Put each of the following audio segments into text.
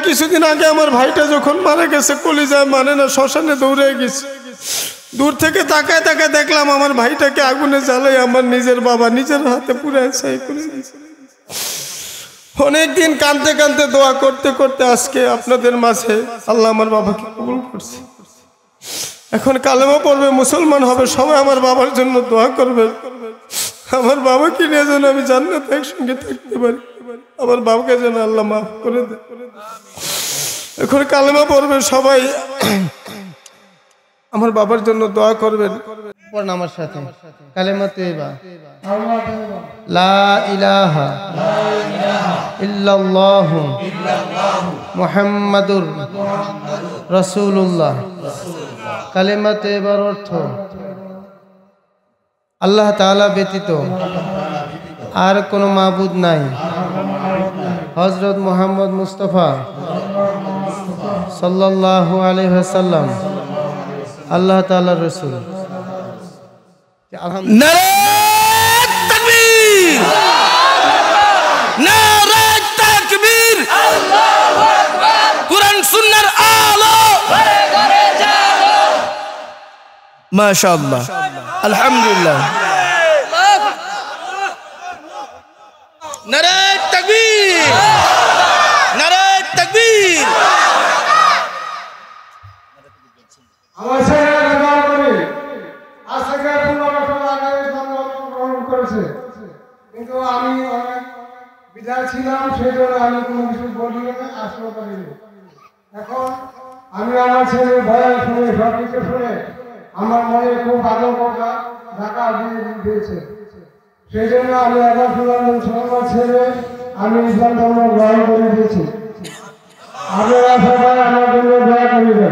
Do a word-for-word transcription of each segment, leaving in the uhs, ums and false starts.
কিছুদিন আগে আমার ভাইটা যখন মারা গেছে, কলিজায় মানে না, শ্মশানে দৌড়ে গেছে। দূর থেকে তাকায় তাকায় দেখলাম আমার ভাইটাকে আগুনে জ্বালাই আমার নিজের বাবা নিজের হাতে পুড়ে ছাই করে দিয়েছে। অনেকদিন কাঁদতে কাঁদতে দোয়া করতে করতে আজকে আপনাদের মাঝে আল্লাহ আমার বাবাকে কবুল করছে। এখন কালেমা পড়বে, মুসলমান হবে, সবাই আমার বাবার জন্য দোয়া করবে। আমার বাবাকে নিয়ে যেন আমি জান্নাতে একসঙ্গে থাকতে পারি, আমার বাবাকে যেন আল্লাহ মাফ করে দেয়। এখন কালেমা পড়বে সবাই, আমার বাবার জন্য দোয়া করবেন। আমার সাথে কালেমা তৈবা, লা ইলাহা ইল্লাল্লাহু মুহাম্মাদুর রাসূলুল্লাহ। কালেমা তৈবার অর্থ আল্লাহ তাআলা ব্যতীত আর কোনো মাবুদ নাই, হযরত মুহাম্মদ মুস্তাফা সাল্লাল্লাহু আলাইহি ওয়াসাল্লাম আল্লাহ তাআলার রাসূল। নারে তাকবীর, নারে তাকবীর, আল্লাহু আকবার। কুরআন সুন্নাহর আলো ঘরে ঘরে জাগো, মাশাআল্লাহ, আলহামদুলিল্লাহ। নারে তাকবীর, নারে তাকবীর। আমার ছেলে ব্যবহার করে আজকে পনেরো বছর আগে জন্মগ্রহণ করেছে, কিন্তু আমি অনেক বিদায় ছিলাম, সেই জন্য আমি কোনো কিছু বলি না, আসতে পারিনি। এখন আমি আমার ছেলে ভয় শুনে সব কিছু শুনে আমার মনে খুব আতঙ্কটা ঢাকা দিয়ে দিয়েছে। সেই জন্য আমি আবার শুনলাম মুসলমান ছেলে, আমি ইসলাম ধর্ম গ্রহণ করে দিয়েছি। আপনারা সবাই আমার জন্য দোয়া করিবেন।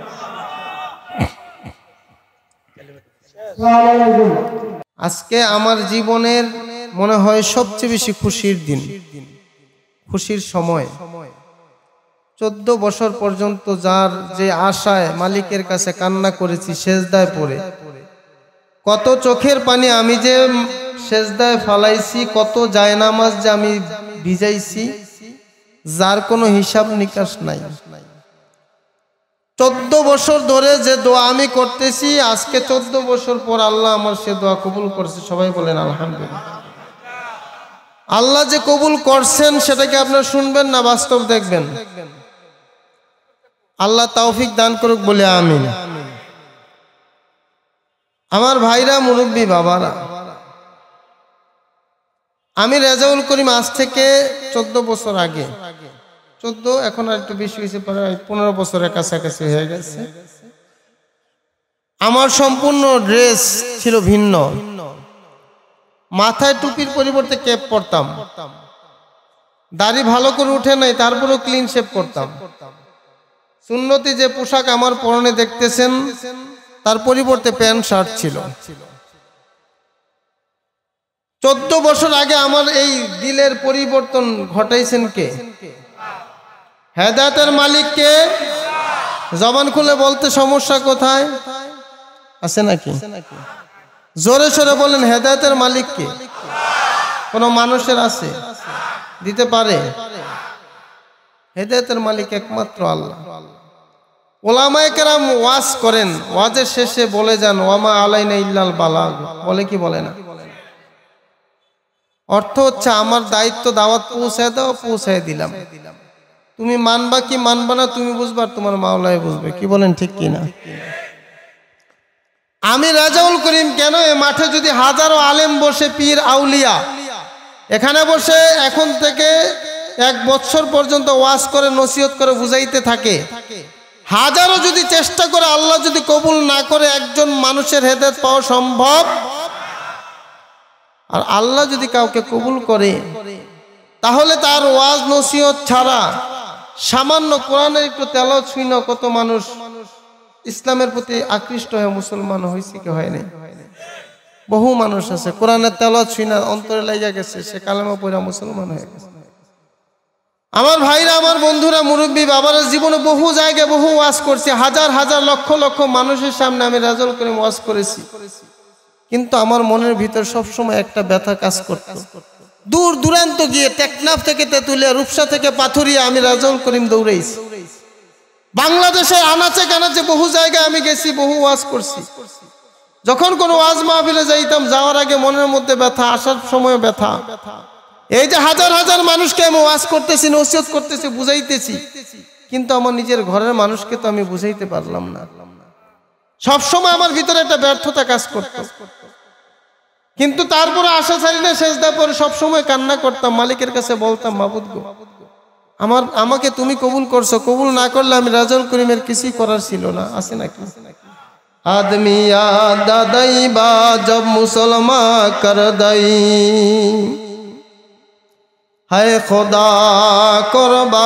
আজকে আমার জীবনের মনে হয় সবচেয়ে বেশি খুশির দিন, খুশির সময়। চোদ্দ বছর পর্যন্ত যার যে আশায় মালিকের কাছে কান্না করেছি সেজদায় পড়ে, কত চোখের পানি আমি যে সেজদায় ফালাইছি, কত জায়নামাজ যে আমি ভিজাইছি, যার কোনো হিসাব নিকাশ নাই। চোদ্দ বছর ধরে যে দোয়া আমি করতেছি, আজকে চোদ্দ বছর পর আল্লাহ আমার সে দোয়া কবুল করছে। সবাই বলেন আলহামদুলিল্লাহ। আল্লাহ যে কবুল করছেন সেটাকে আপনারা শুনবেন না বাস্তব দেখবেন। আল্লাহ তৌফিক দান করুক বলে আমিন। আমার ভাইরা, মুরব্বী বাবারা, আমি রেজাউল করিম আজ থেকে চোদ্দ বছর আগে, চোদ্দ এখন আর একটু বেশি হয়েছে, পনেরো বছরের কাছাকাছি হয়ে গেছে। আমার সম্পূর্ণ ড্রেস ছিল ভিন্ন, মাথায় টুপির পরিবর্তে ক্যাপ পরতাম, দাড়ি ভালো করে উঠে নাই তারপরেও ক্লিন শেভ করতাম। সুন্নতি যে পোশাক আমার পরনে দেখতেছেন তার পরিবর্তে প্যান্ট শার্ট ছিল। চোদ্দ বছর আগে আমার এই দিলের পরিবর্তন ঘটাইছেন কে? হেদায়েতের মালিক কে? জবান খুলে বলতে সমস্যা কোথায় আছে নাকি? জোরে সোরে বলেন, হেদায়েতের মালিক কে? কোন মানুষের আছে দিতে পারে? হেদায়েতের মালিক একমাত্র আল্লাহ। ওলামায়ে কেরাম ওয়াজ করেন, ওয়াজের শেষে বলে যান ওয়ামা আলাইনা ইল্লাল বালাগ, বলে কি বলে না? অর্থ হচ্ছে আমার দায়িত্ব দাওয়াত পৌঁছায় দাও, পৌঁছায় দিলাম, তুমি মানবা কি মানবা না তুমি বুঝবা, তোমার মাওলাই বুঝবে। কি বলেন ঠিক কিনা? আমি রেজাউল করিম কেন এ মাঠে যদি হাজারো আলেম বসে, পীর আউলিয়া এখানে বসে এখন থেকে এক বছর পর্যন্ত ওয়াজ করে নসিহত করে বুঝাইতে থাকে, হাজারো যদি চেষ্টা করে আল্লাহ যদি কবুল না করে একজন মানুষের হেদায়েত পাওয়া সম্ভব। আর আল্লাহ যদি কাউকে কবুল করে তাহলে তার ওয়াজ নসিহত ছাড়া সামান্য কোরআনের একটু তেলাওয়াত শুনে কত মানুষ ইসলামের প্রতি আকৃষ্ট হয়ে মুসলমান হয়েছে কি হয়নি? বহু মানুষ আছে কোরআনের তেলাওয়াত শুনে অন্তরে লাগা গেছে, সে কালেমা পড়া মুসলমান হয়ে গেছে। আমার ভাইরা, আমার বন্ধুরা, মুরব্বী বাবারা, জীবনে বহু জায়গায় বহু ওয়াজ করছি, হাজার হাজার লক্ষ লক্ষ মানুষের সামনে আমি রেজাউল করিম ওয়াজ করেছি, কিন্তু আমার মনের ভিতর সবসময় একটা ব্যথা কাজ করত। দূর দূরান্ত গিয়ে টেকনাফ থেকে তেঁতুলিয়া, রূপসা থেকে পাথুরিয়া আমি রাজাউল করিম দৌড়াইছি। বাংলাদেশের আনাচে কানাচে বহু জায়গায় আমি গেছি, বহু ওয়াজ করছি। যখন কোনো ওয়াজ মাহফিলে যাইতাম, যাওয়ার আগে মনের মধ্যে ব্যথা, আসার সময় ব্যথা। এই যে হাজার হাজার মানুষকে আমি ওয়াজ করতেছি, নসিহত করতেছি, বুঝাইতেছি, কিন্তু আমার নিজের ঘরের মানুষকে তো আমি বুঝাইতে পারলাম না। সবসময় আমার ভিতরে একটা ব্যর্থতা কাজ করত, কিন্তু তারপরে আশা ছাড়ি না, সেজদা পরে সবসময় কান্না করতাম, মালিকের কাছে বলতাম, মাবুদ গো, আমার আমাকে তুমি কবুল করছো, কবুল না করলে আমি রাজাউল করিমের কিছুই করার ছিল না। আছে নাকি? आदमी याद दई बा जब मुसलमान कर दई है खुदा कुर्बा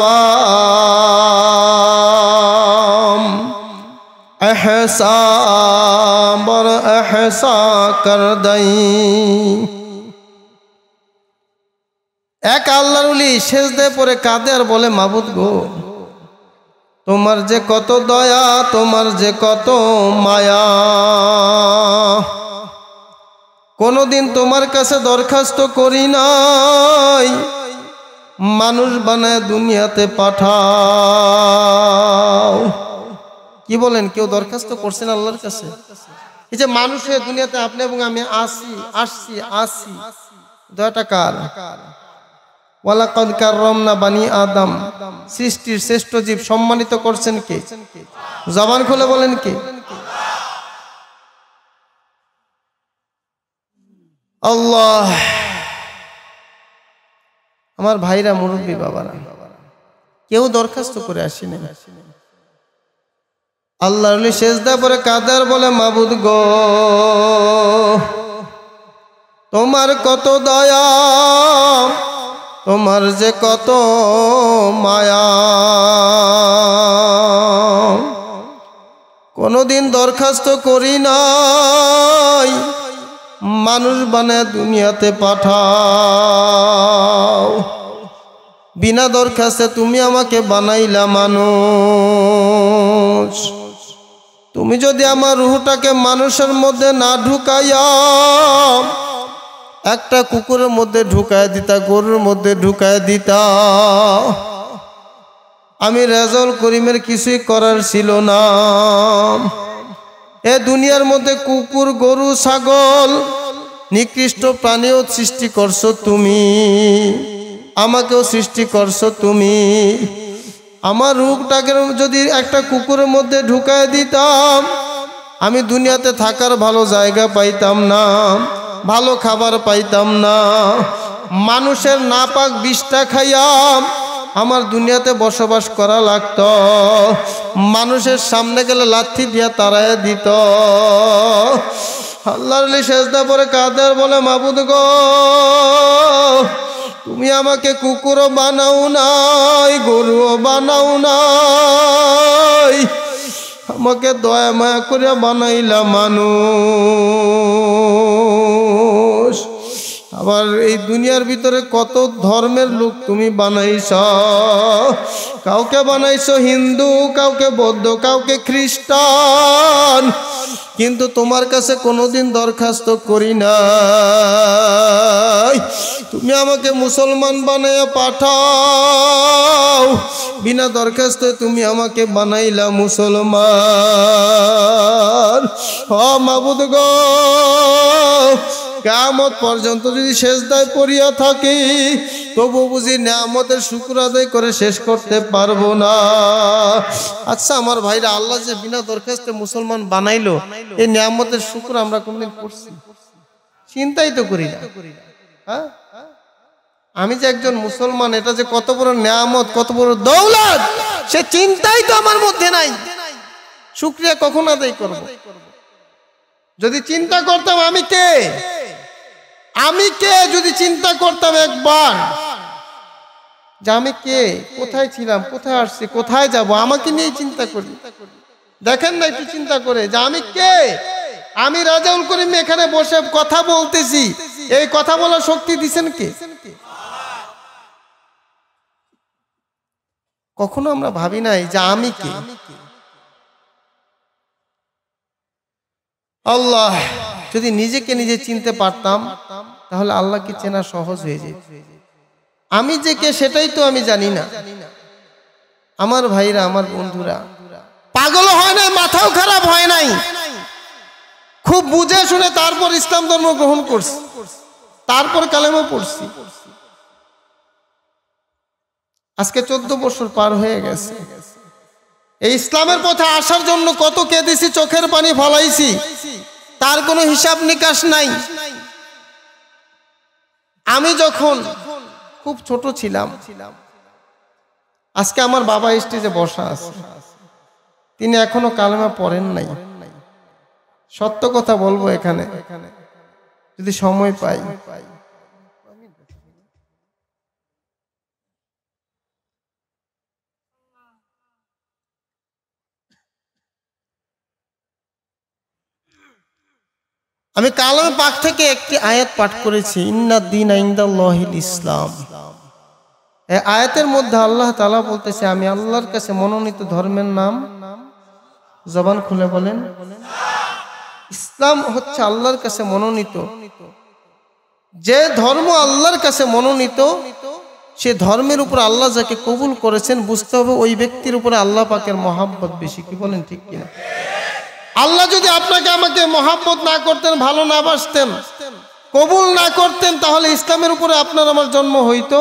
शवाम एहसा बर एहसा कर दई। एक আল্লাহর ওলি সেজদায় পড়ে কাঁদে আর বলে, মাবুদ গো, তোমার যে কত দয়া, তোমার যে কত মায়া, কোনদিন তোমার কাছে দরখাস্ত করি নাই মানুষ বানায় দুনিয়াতে পাঠাও। কি বলেন, কেউ দরখাস্ত করছেন আল্লাহর কাছে? এই যে মানুষের দুনিয়াতে আপনি এবং আমি আসি আসছি আসছি, দয়াটা কার? ওয়ালাকাদ কাররামনা বানি আদম, সৃষ্টির শ্রেষ্ঠ জীব সম্মানিত করছেন কে? জবান খুলে বলেন কে? আল্লাহ। আমার ভাইরা, মুরব্বী বাবারা, কেউ দরখাস্ত করে আসেনি। আল্লাহর ওলি সেজদা পরে কাদার বলে, মাবুদ গো, তোমার কত দয়া, তোমার যে কত মায়া, কোনদিন দরখাস্ত করি নাই মানুষ বানায় দুনিয়াতে পাঠাও। বিনা দরখাস্তে তুমি আমাকে বানাইলা মানুষ। তুমি যদি আমার রূহটাকে মানুষের মধ্যে না ঢুকাইয়া একটা কুকুরের মধ্যে ঢুকায় দিতা, গরুর মধ্যে ঢুকায় দিতা, আমি রাজাউল করিমের কিছুই করার ছিল না। এ দুনিয়ার মধ্যে কুকুর, গরু, ছাগল, নিকৃষ্ট প্রাণীও সৃষ্টি করছো তুমি, আমাকেও সৃষ্টি করছো তুমি। আমার রূহটাকে যদি একটা কুকুরের মধ্যে ঢুকায় দিতাম, আমি দুনিয়াতে থাকার ভালো জায়গা পাইতাম না, ভালো খাবার পাইতাম না। মানুষের নাপাক বিষটা খাইয়াম আমার দুনিয়াতে বসবাস করা লাগত। মানুষের সামনে গেলে লাথি দিয়া তাড়াইয়া দিত। আল্লাহর ওলি সেজদা পরে কাঁদে আর বলে, মাবুদ গো, তুমি আমাকে কুকুরও বানাও নাই, গরুও বানাও নাই, আমাকে দয়া মায়া করে বানাইলা মানুষ। আবার এই দুনিয়ার ভিতরে কত ধর্মের লোক তুমি বানাইছ। কাউকে বানাইছো হিন্দু, কাউকে বৌদ্ধ, কাউকে খ্রিস্টান, কিন্তু তোমার কাছে কোনোদিন দরখাস্ত করি নাই তুমি আমাকে মুসলমান বানাইয়া পাঠাও। বিনা দরখাস্তে তুমি আমাকে বানাইলা মুসলমান। ও মাবুদ গো, কিয়ামত পর্যন্ত যদি সেজদায় পড়িয়া থাকি, তবু বুঝি নিয়ামতের শুকর আদায় করে শেষ করতে পারবো না। আচ্ছা আমার ভাইরা, আল্লাহ যে বিনা দরখাস্তে মুসলমান বানাইলো, এই নিয়ামতের শুকর আমরা কোনদিন করছি? চিন্তাই তো করি না। হ্যাঁ, আমি যে একজন মুসলমান, এটা যে কত বড় নিয়ামত, কত বড় দৌলত, সে চিন্তাই তো আমার মধ্যে নাই। শুকরিয়া কখন আদায় করব? যদি চিন্তা করতাম আমি কে, আমি কে, যদি চিন্তা করতাম একবার যে আমি কে, কোথায় ছিলাম, কোথায় আসছি, কোথায় যাব, আমাকে নিয়ে চিন্তা করি। দেখেন না একটু চিন্তা করে যে আমি কে। আমি রাজাউল করিম এখানে বসে কথা বলতেছি, এই কথা বলার শক্তি দিছেন কে? কখনো আমরা ভাবি নাই যে আমি কে। আল্লাহ, যদি নিজেকে নিজে চিনতে পারতাম তাহলে আল্লাহকে চেনা সহজ হয়ে যায়। আমি যে কে সেটাই তো আমি জানি না। আমার ভাইরা, আমার বন্ধুরা, পাগল হয় নাই, মাথাও খারাপ হয় নাই, খুব বুঝে শুনে তারপর ইসলাম ধর্ম গ্রহণ করছি, তারপর কালেমা পড়ছি। আজকে চোদ্দ বছর পার হয়ে গেছে। এই ইসলামের পথে আসার জন্য কত কেঁদেছি, চোখের পানি ফলাইছি, তার কোনো হিসাব নিকাশ নাই। আমি যখন খুব ছোট ছিলাম, আজকে আমার বাবা স্টেজে বসা আছে, তিনি এখনো কালেমা পড়েন নাই। সত্য কথা বলবো এখানে, যদি সময় পাই। আমি কালামে পাক থেকে একটি আয়াত পাঠ করেছি, ইন্নাদ দীনা ইনদাল্লাহিল ইসলাম। এই আয়াতের মধ্যে আল্লাহ তাআলা বলতেছে, আমি আল্লাহর কাছে মনোনীত ধর্মের নাম, জবান খুলে বলেন, ইসলাম হচ্ছে আল্লাহর কাছে মনোনীত। যে ধর্ম আল্লাহর কাছে মনোনীত, সে ধর্মের উপর আল্লাহ যাকে কবুল করেছেন, বুঝতে হবে ওই ব্যক্তির উপরে আল্লাহ পাকের মহাব্বত বেশি। কি বলেন, ঠিক কিনা? আল্লাহ যদি আপনাকে আমাকে মহাব্বত না করতেন, ভালো না বাসতেন, কবুল না করতেন, তাহলে ইসলামের উপরে আপনার আমার জন্ম হইতো।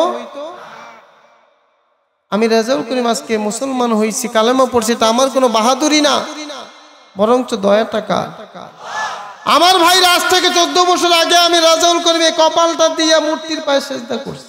আমি রেজাউল করিম আজকে মুসলমান হয়েছি, কালেমা পড়ছি, তা আমার কোনো বাহাদুরি না, বরঞ্চ দয়া টাকা। আমার ভাই, আজ থেকে চোদ্দ বছর আগে আমি রেজাউল করিম এই কপালটা দিয়ে মূর্তির পায়ে সেজদা করছি।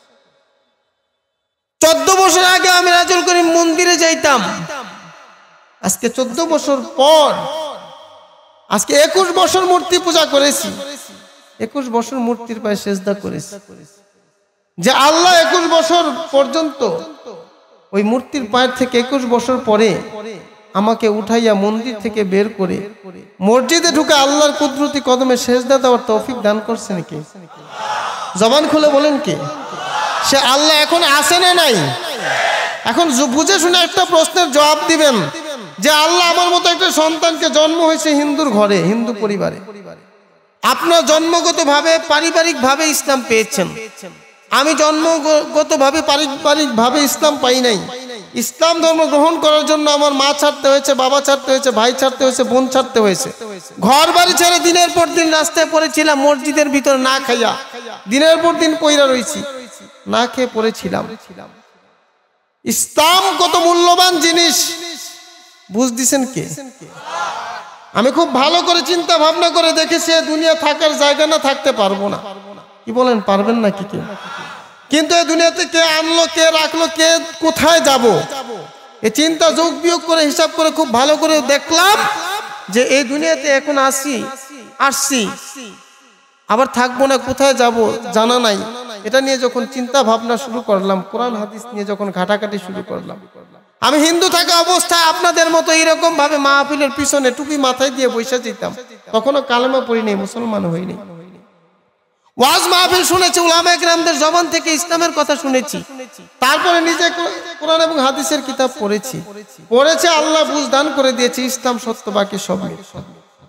চোদ্দ বছর আগে আমি রেজাউল করিম মন্দিরে যাইতাম। আজকে চোদ্দ বছর পর, আজকে একুশ বছর মূর্তি পূজা করেছি, একুশ বছর মূর্তির পায়ে সেজদা করেছি। যে আল্লাহ একুশ বছর পর্যন্ত ওই মূর্তির পায়ের থেকে একুশ বছর পরে আমাকে উঠাইয়া মন্দির থেকে বের করে মসজিদে ঢুকে আল্লাহর কুদরতি কদমে সেজদা দেওয়ার তৌফিক দান করছেন কে? জবান খুলে বলেন কে? সে আল্লাহ এখন আসে না নাই? এখন বুঝে শুনে একটা প্রশ্নের জবাব দিবেন যে আল্লাহ আমার মতো একটা সন্তানকে জন্ম হয়েছে হিন্দুর ঘরে, হিন্দু পরিবারে, আপনার জন্মগত ভাবে পারিবারিক ভাবে ইসলাম পেয়েছেন, আমি জন্মগত ভাবে পারিবারিক ভাবে ইসলাম পাই নাই। ইসলাম ধর্ম গ্রহণ করার জন্য আমার মা ছাড়তে হয়েছে, বাবা ছাড়তে হয়েছে, ভাই ছাড়তে হয়েছে, বোন ছাড়তে হয়েছে, ঘর বাড়ি ছেড়ে দিনের পর দিন রাস্তায় পড়েছিলাম, মসজিদের ভিতরে না খাইয়া দিনের পর দিন পইরা রয়েছি, না খেয়ে পড়েছিলাম। ইসলাম কত মূল্যবান জিনিস বুঝ দিছেন কে? আমি খুব ভালো করে চিন্তা ভাবনা করে দেখেছি, দুনিয়া থাকার জায়গা না, থাকতে পারবো না। কি বলেন, পারবেন না কি? কিন্তু এই দুনিয়াতে কে আনলো, কে রাখলো, কে কোথায় যাব, এই চিন্তা যোগ বিয়োগ করে হিসাব করে খুব ভালো করে দেখলাম যে এই দুনিয়াতে এখন আসি, আসছি, আবার থাকবো না, কোথায় যাব জানা নাই। এটা নিয়ে যখন চিন্তা ভাবনা শুরু করলাম, কোরআন হাদিস নিয়ে যখন ঘাটাঘাটি শুরু করলাম, আমি হিন্দু থাকা অবস্থায় আপনাদের মতো এইরকম ভাবে মাহফিলের পিছনে টুপি মাথায় দিয়ে বসে যেতাম, তখনও কালেমা পড়ি নেই, মুসলমান হইনি। ওয়াজ মাহফিল শুনেছি, উলামায়ে কেরামদের জবান থেকে ইসলামের কথা শুনেছি, তারপরে নিজে কোরআন এবং হাদিসের কিতাব পড়েছি, পড়েছে আল্লাহ বুঝ দান করে দিয়েছে, ইসলাম সত্য, বাকি সব মিথ্যা।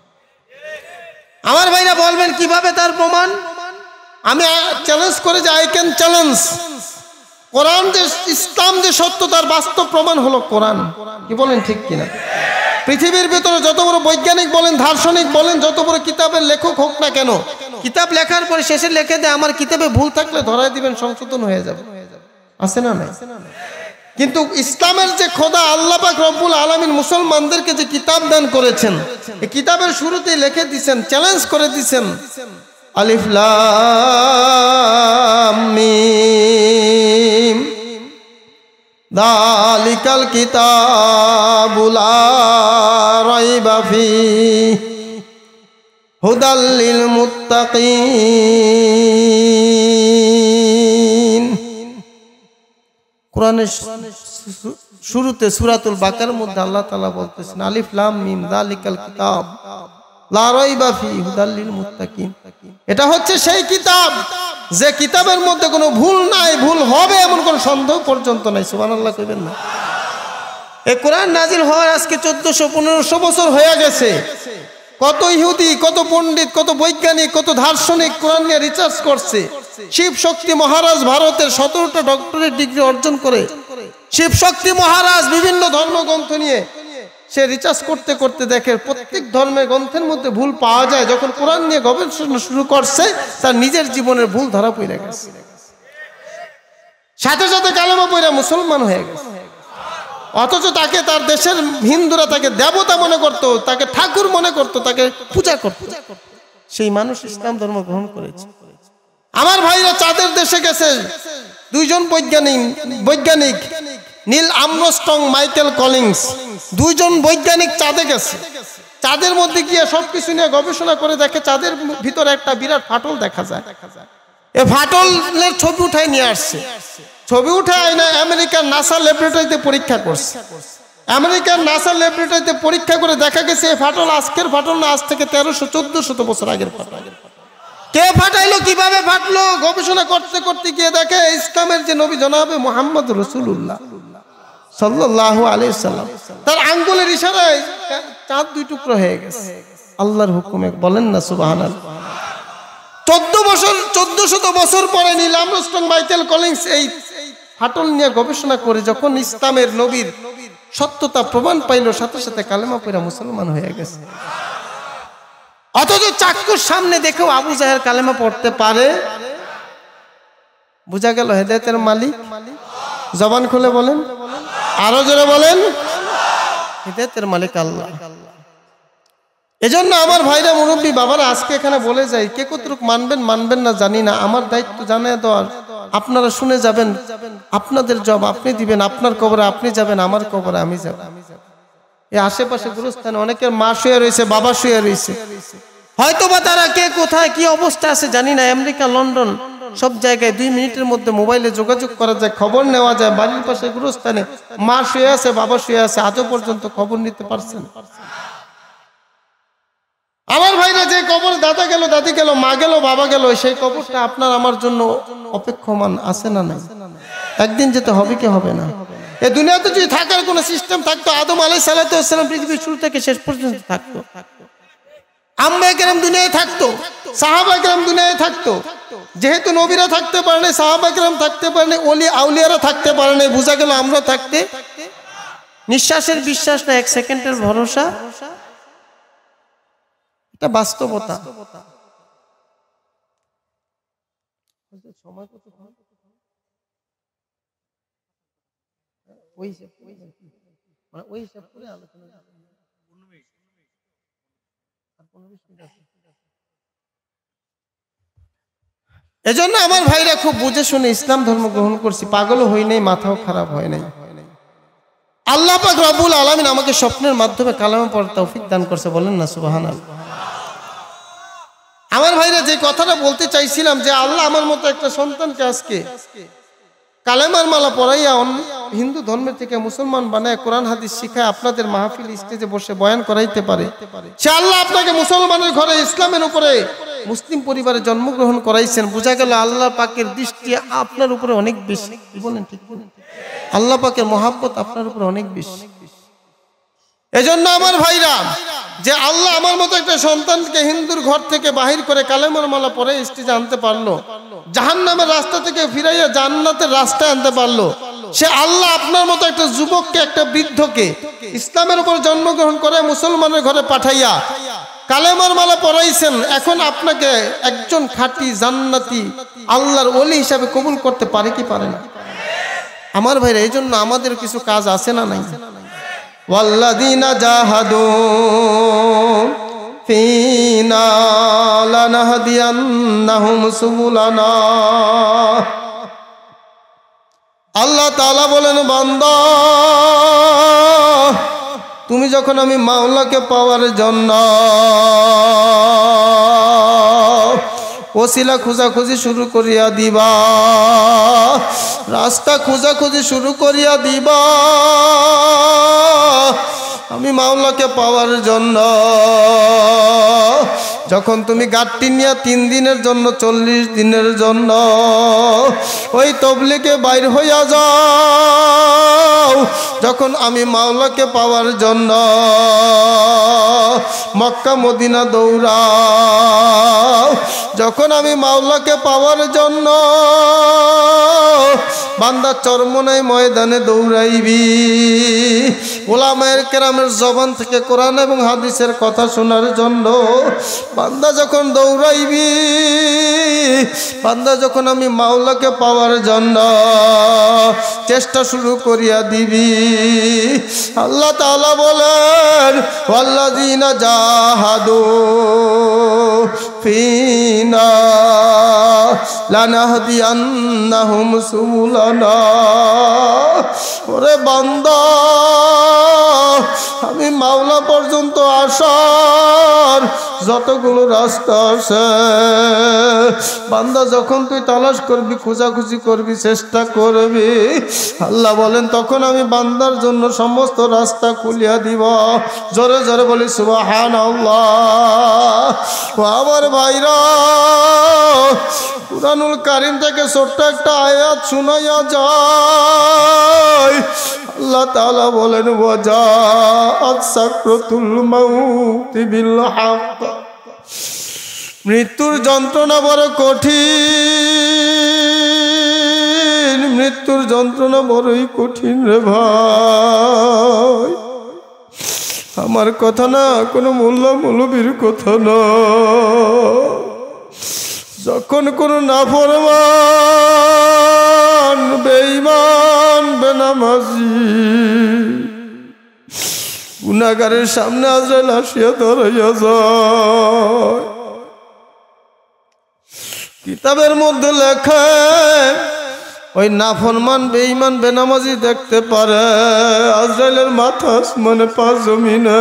আমার ভাইরা বলবেন কিভাবে তার প্রমাণ? আমি চ্যালেঞ্জ করে যে আই ক্যান চ্যালেঞ্জ, কোরআন যে ইসলাম যে সত্য তার বাস্তব প্রমাণ হলো কোরআন। কি বলেন, ঠিক কিনা? পৃথিবীর ভিতরে যত বড় বৈজ্ঞানিক বলেন, দার্শনিক বলেন, যত বড় কিতাবের লেখক হোক না কেন, কিতাব লেখার পরে শেষে লিখে দেয় আমার কিতাবে ভুল থাকলে ধরাই দিবেন, সংশোধন হয়ে যাবে, আছে না নাই? কিন্তু ইসলামের যে খোদা আল্লাহ পাক রব্বুল আলামিন মুসলমানদেরকে যে কিতাব দান করেছেন, এই কিতাবের শুরুতেই লিখে দিয়েছেন, চ্যালেঞ্জ করে দিয়েছেন, আলিফ লাম মিম যালিকাল কিতাবু লা রাইবা ফীহি হুদাল লিল মুত্তাকিন। কোরআনের শুরুতে সূরাতুল বাকারার মধ্যে আল্লাহ তাআলা বলতেছেন, আলিফ লাম মিম যালিকাল কিতাব লা রাইবা ফীহি হুদাল লিল মুত্তাকিন। এটা হচ্ছে সেই কিতাব যে কিতাবের মধ্যে কোনো ভুল নাই, ভুল হবে এমন কোনো সন্দেহ পর্যন্ত নাই। সুবহানাল্লাহ কইবেন না? এই কোরআন নাজিল হওয়ার আজকে চোদ্দশো পনেরোশো বছর হয়ে গেছে। কত ইহুদি, কত পণ্ডিত, কত বৈজ্ঞানিক, কত দার্শনিক কোরআন নিয়ে রিসার্চ করছে। শিব শক্তি মহারাজ ভারতের সতেরোটা ডক্টরেট ডিগ্রি অর্জন করে শিব শক্তি মহারাজ বিভিন্ন ধর্মগ্রন্থ নিয়ে সে রিসার্চ করতে করতে দেখে প্রত্যেক ধর্মের গ্রন্থের মধ্যে ভুল পাওয়া যায়। যখন কোরআন নিয়ে গবেষণা শুরু করছে তার নিজের জীবনের ভুল ধরা পড়ে গেছে, সাথে সাথে কালেমা পড়ে মুসলমান হয়ে গেছে। অথচ তাকে তার দেশের হিন্দুরা তাকে দেবতা মনে করত, তাকে ঠাকুর মনে করত, তাকে পূজা করত। সেই মানুষ ইসলাম ধর্ম গ্রহণ করেছে। আমার ভাইরা চাঁদের দেশে গেছে দুইজন বৈজ্ঞানিক বৈজ্ঞানিক নীল আর্মস্ট্রং, মাইকেল কলিন্স, দুইজন বৈজ্ঞানিক চাঁদে গেছে। চাঁদের মধ্যে গিয়ে সবকিছু নিয়ে গবেষণা করে দেখে চাঁদের ভিতরে একটা বিরাট ফাটল দেখা যায়। এই ফাটলের ছবি উঠায় নিয়ে আসছে। ছবি উঠে আইনা আমেরিকার নাসা ল্যাবরেটরিতে পরীক্ষা করছে। আমেরিকার নাসা ল্যাবরেটরিতে পরীক্ষা করে দেখা গেছে এই ফাটল আজকের ফাটল না, আজ থেকে তেরোশো চোদ্দ শত বছর আগের ফাটল। কে ফাটাইলো, কিভাবে ফাটলো, গবেষণা করতে করতে গিয়ে দেখে ইসলামের যে নবী জনাবে মুহাম্মদ রাসূলুল্লাহ সাল্লাল্লাহু আলাইহি সাল্লাম, তার আঙ্গুলের ইশারায় চাঁদ দুই টুকরো হয়ে গেছে আল্লাহর হুকুমে। বলেন না সুবহানাল্লাহ। চোদ্দ বছর চোদ্দ শত বছর পরে নীল আর্মস্ট্রং, মাইকেল কলিন্স এই ফাটল নিয়ে গবেষণা করে যখন ইসলামের নবীর সত্যতা প্রমাণ পাইল, সাথে সাথে কালেমা পড়ে মুসলমান হয়ে গেছে। অথচ চাক্ষুর সামনে দেখেও আবু জাহেল কালেমা পড়তে পারে। বুঝা গেল হেদায়েতের মালিক। জবান খুলে বলেন, আরো জোরে বলেন, হেদায়েতের মালিক আল্লাহ। এজন্য আমার ভাইরা, মুরব্বী বাবারা, আজকে এখানে বলে যাই, কে কতটুকু মানবেন মানবেন না জানি না, আমার দায়িত্ব জানিয়ে দেওয়ার। আপনারা শুনে যাবেন, আপনাদের জব আপনি দিবেন, আপনার কবরে আপনি যাবেন, আমার কবরে আমি যাব। এই আশেপাশে গুরুস্থানে অনেকের মা শুয়ে রয়েছে, বাবা শুয়ে রয়েছে, হয়তো বা তারা কে কোথায় কি অবস্থা আছে জানি না। আমেরিকা, লন্ডন, সব জায়গায় দুই মিনিটের মধ্যে মোবাইলে যোগাযোগ করা যায়, খবর নেওয়া যায়। বাড়ির পাশে গুরুস্থানে মা শুয়ে আছে, বাবা শুয়ে আছে, আজও পর্যন্ত খবর নিতে পারছেন। আমার ভাইরা, যে কবর দাদা গেল, দাদি গেল, মা গেল, বাবা গেল, সেই কবরটা আপনার আমার জন্য অপেক্ষমান আছে না নাই? একদিন যেতে হবে কি হবে না? এই দুনিয়াতে যদি থাকার কোনো সিস্টেম থাকতো, আদম আলাইহিস সালাতু ওয়াস সালাম পৃথিবীর শুরু থেকে শেষ পর্যন্ত থাকতো, আম্মায়ে কেরাম দুনিয়ায় থাকতো, সাহাবায়ে কেরাম দুনিয়ায় থাকতো। যেহেতু নবীরা থাকতে পারে না, সাহাবায়ে কেরাম থাকতে পারে না, ওলি আউলিয়ারা থাকতে পারে না, বোঝা গেল আমরা থাকতে নিঃশ্বাসের বিশ্বাস না, এক সেকেন্ডের ভরসা, এটা বাস্তবতা। এজন্য আমার ভাইরা খুব বুঝে শুনে ইসলাম ধর্ম গ্রহণ করছি, পাগলও হই নাই, মাথাও খারাপ হয় নাই। আল্লাহ পাক রব্বুল আলামিন আমাকে স্বপ্নের মাধ্যমে কালেমা পড়ার তৌফিক দান করছে। বলেন না সুবহানাল্লাহ। আমার ভাইরা, যে কথাটা বলতে চাইছিলাম, যে আল্লাহ আমার মতো একটা সন্তানকে আজকে কালেমার মালা পড়াইয়া হিন্দু ধর্মের থেকে মুসলমান বানায় কোরআন হাদিস শিখায় আপনাদের মাহফিল স্টেজে বসে বয়ান করাইতে পারে, সে আল্লাহ আপনাকে মুসলমানের ঘরে ইসলামের উপরে মুসলিম পরিবারে জন্মগ্রহণ করাইছেন। বোঝা গেল আল্লাহ পাকের দৃষ্টি আপনার উপরে অনেক বেশি। বলেন ঠিক বলেন, আল্লাহ পাকের মহাব্বত আপনার উপরে অনেক বেশি। এজন্য আমার ভাইরা, যে আল্লাহ আমার মতো একটা সন্তানকে হিন্দুর ঘর থেকে বাহির করে কালেমার মালা পরে স্টেজে আনতে পারলো, জাহান্নামের রাস্তা থেকে ফিরাইয়া জান্নাতের রাস্তায় আনতে পারলো, সে আল্লাহ আপনার মতো একটা যুবককে, একটা বৃদ্ধকে ইসলামের উপর জন্মগ্রহণ করে মুসলমানের ঘরে পাঠাইয়া কালেমার মালা পরাইছেন। এখন আপনাকে একজন খাঁটি জান্নাতি আল্লাহর ওলি হিসাবে কবুল করতে পারে কি পারে না? আমার ভাইরা, এই জন্য আমাদের কিছু কাজ আছে না নাই? ওয়াল্লাযীনা জাহাদু ফীনা লানাহদিয়ান্নাহুম সুবুলানা। আল্লাহ তাআলা বলেন, বান্দা, তুমি যখন আমি মাওলাকে পাওয়ার জন্য ওসিলা খোঁজাখুঁজি শুরু করিয়া দিবা, রাস্তা খোঁজাখুঁজি শুরু করিয়া দিবা, আমি মাওলাকে পাওয়ার জন্য যখন তুমি গাঁটটি নিয়ে তিন দিনের জন্য চল্লিশ দিনের জন্য ওই তবলিগে বাইর হইয়া যাও, যখন আমি মাওলাকে পাওয়ার জন্য মক্কা মদিনা দৌড়াও, যখন আমি মাওলাকে পাওয়ার জন্য বান্দা চরমনাই ময়দানে দৌড়াইবি, ওলামায়ে কেরামের জবান থেকে কোরআন এবং হাদিসের কথা শোনার জন্য বান্দা যখন দৌড়াইবি, বান্দা যখন আমি মাওলাকে পাওয়ার জন্য চেষ্টা শুরু করিয়া দিবি, আল্লাহ তাআলা বলেন ওয়াল্লাযীনা জাহাদু ফিনা লানাহদিয়ান্নাহুম সুবুলানা। ওরে বান্দা, আমি মাওলা পর্যন্ত আসার যতগুলো রাস্তা আছে বান্দা যখন তুই তালাশ করবি, খোঁজাখুঁজি করবি, চেষ্টা করবি, আল্লাহ বলেন তখন আমি বান্দার জন্য সমস্ত রাস্তা খুলিয়া দিব। জোরে জোরে বলি সুবহানাল্লাহ। ও আমার ভাইরা, কুরআনুল কারীম থেকে ছোট্ট একটা আয়াত শুনাইয়া যায়। আল্লাহ তাআলা বলেন ওয়াজাআত সাকরাতুল মাউতি বিল হক। মৃত্যুর যন্ত্রণা বড় কঠিন, মৃত্যুর যন্ত্রণা বড়ই কঠিন রে ভাই। আমার কথা না, কোনো মোল্লা মৌলবীর কথা না। যখন কোনো নাফরমান, বেঈমান, বেনামাজি গুনাহগারের সামনে আজরাইল আসিয়া ধরাইয়া যায়, কিতাবের মধ্যে লেখে ওই নাফরমান, বেঈমান, বেনামাজি দেখতে পারে আজরাইলের মাথা আসমানে, পা জমিনে,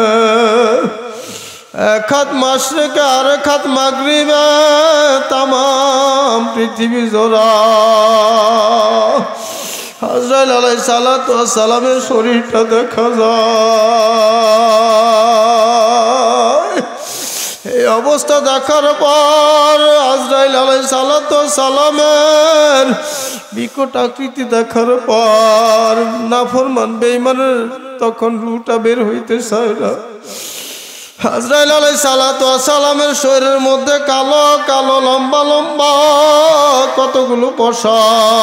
এক হাত মাশরিকে আর এক হাত মাগরিবে, তামাম পৃথিবী জোড়া আজরাইল আলাইহিস সালাতু ওয়াস সালামের শরীরটা দেখা যায়। এই অবস্থা দেখার পর আজরাইল আলাইহিস সালাতু ওয়াস সালামের বিকট আকৃতি দেখার পর নাফরমান বেঈমানের তখন রুহটা বের হইতে চায় না। আজরাইল আলাইহিস সালাতু ওয়াস সালামের শরীরের মধ্যে কালো কালো লম্বা লম্বা কতগুলো পশম,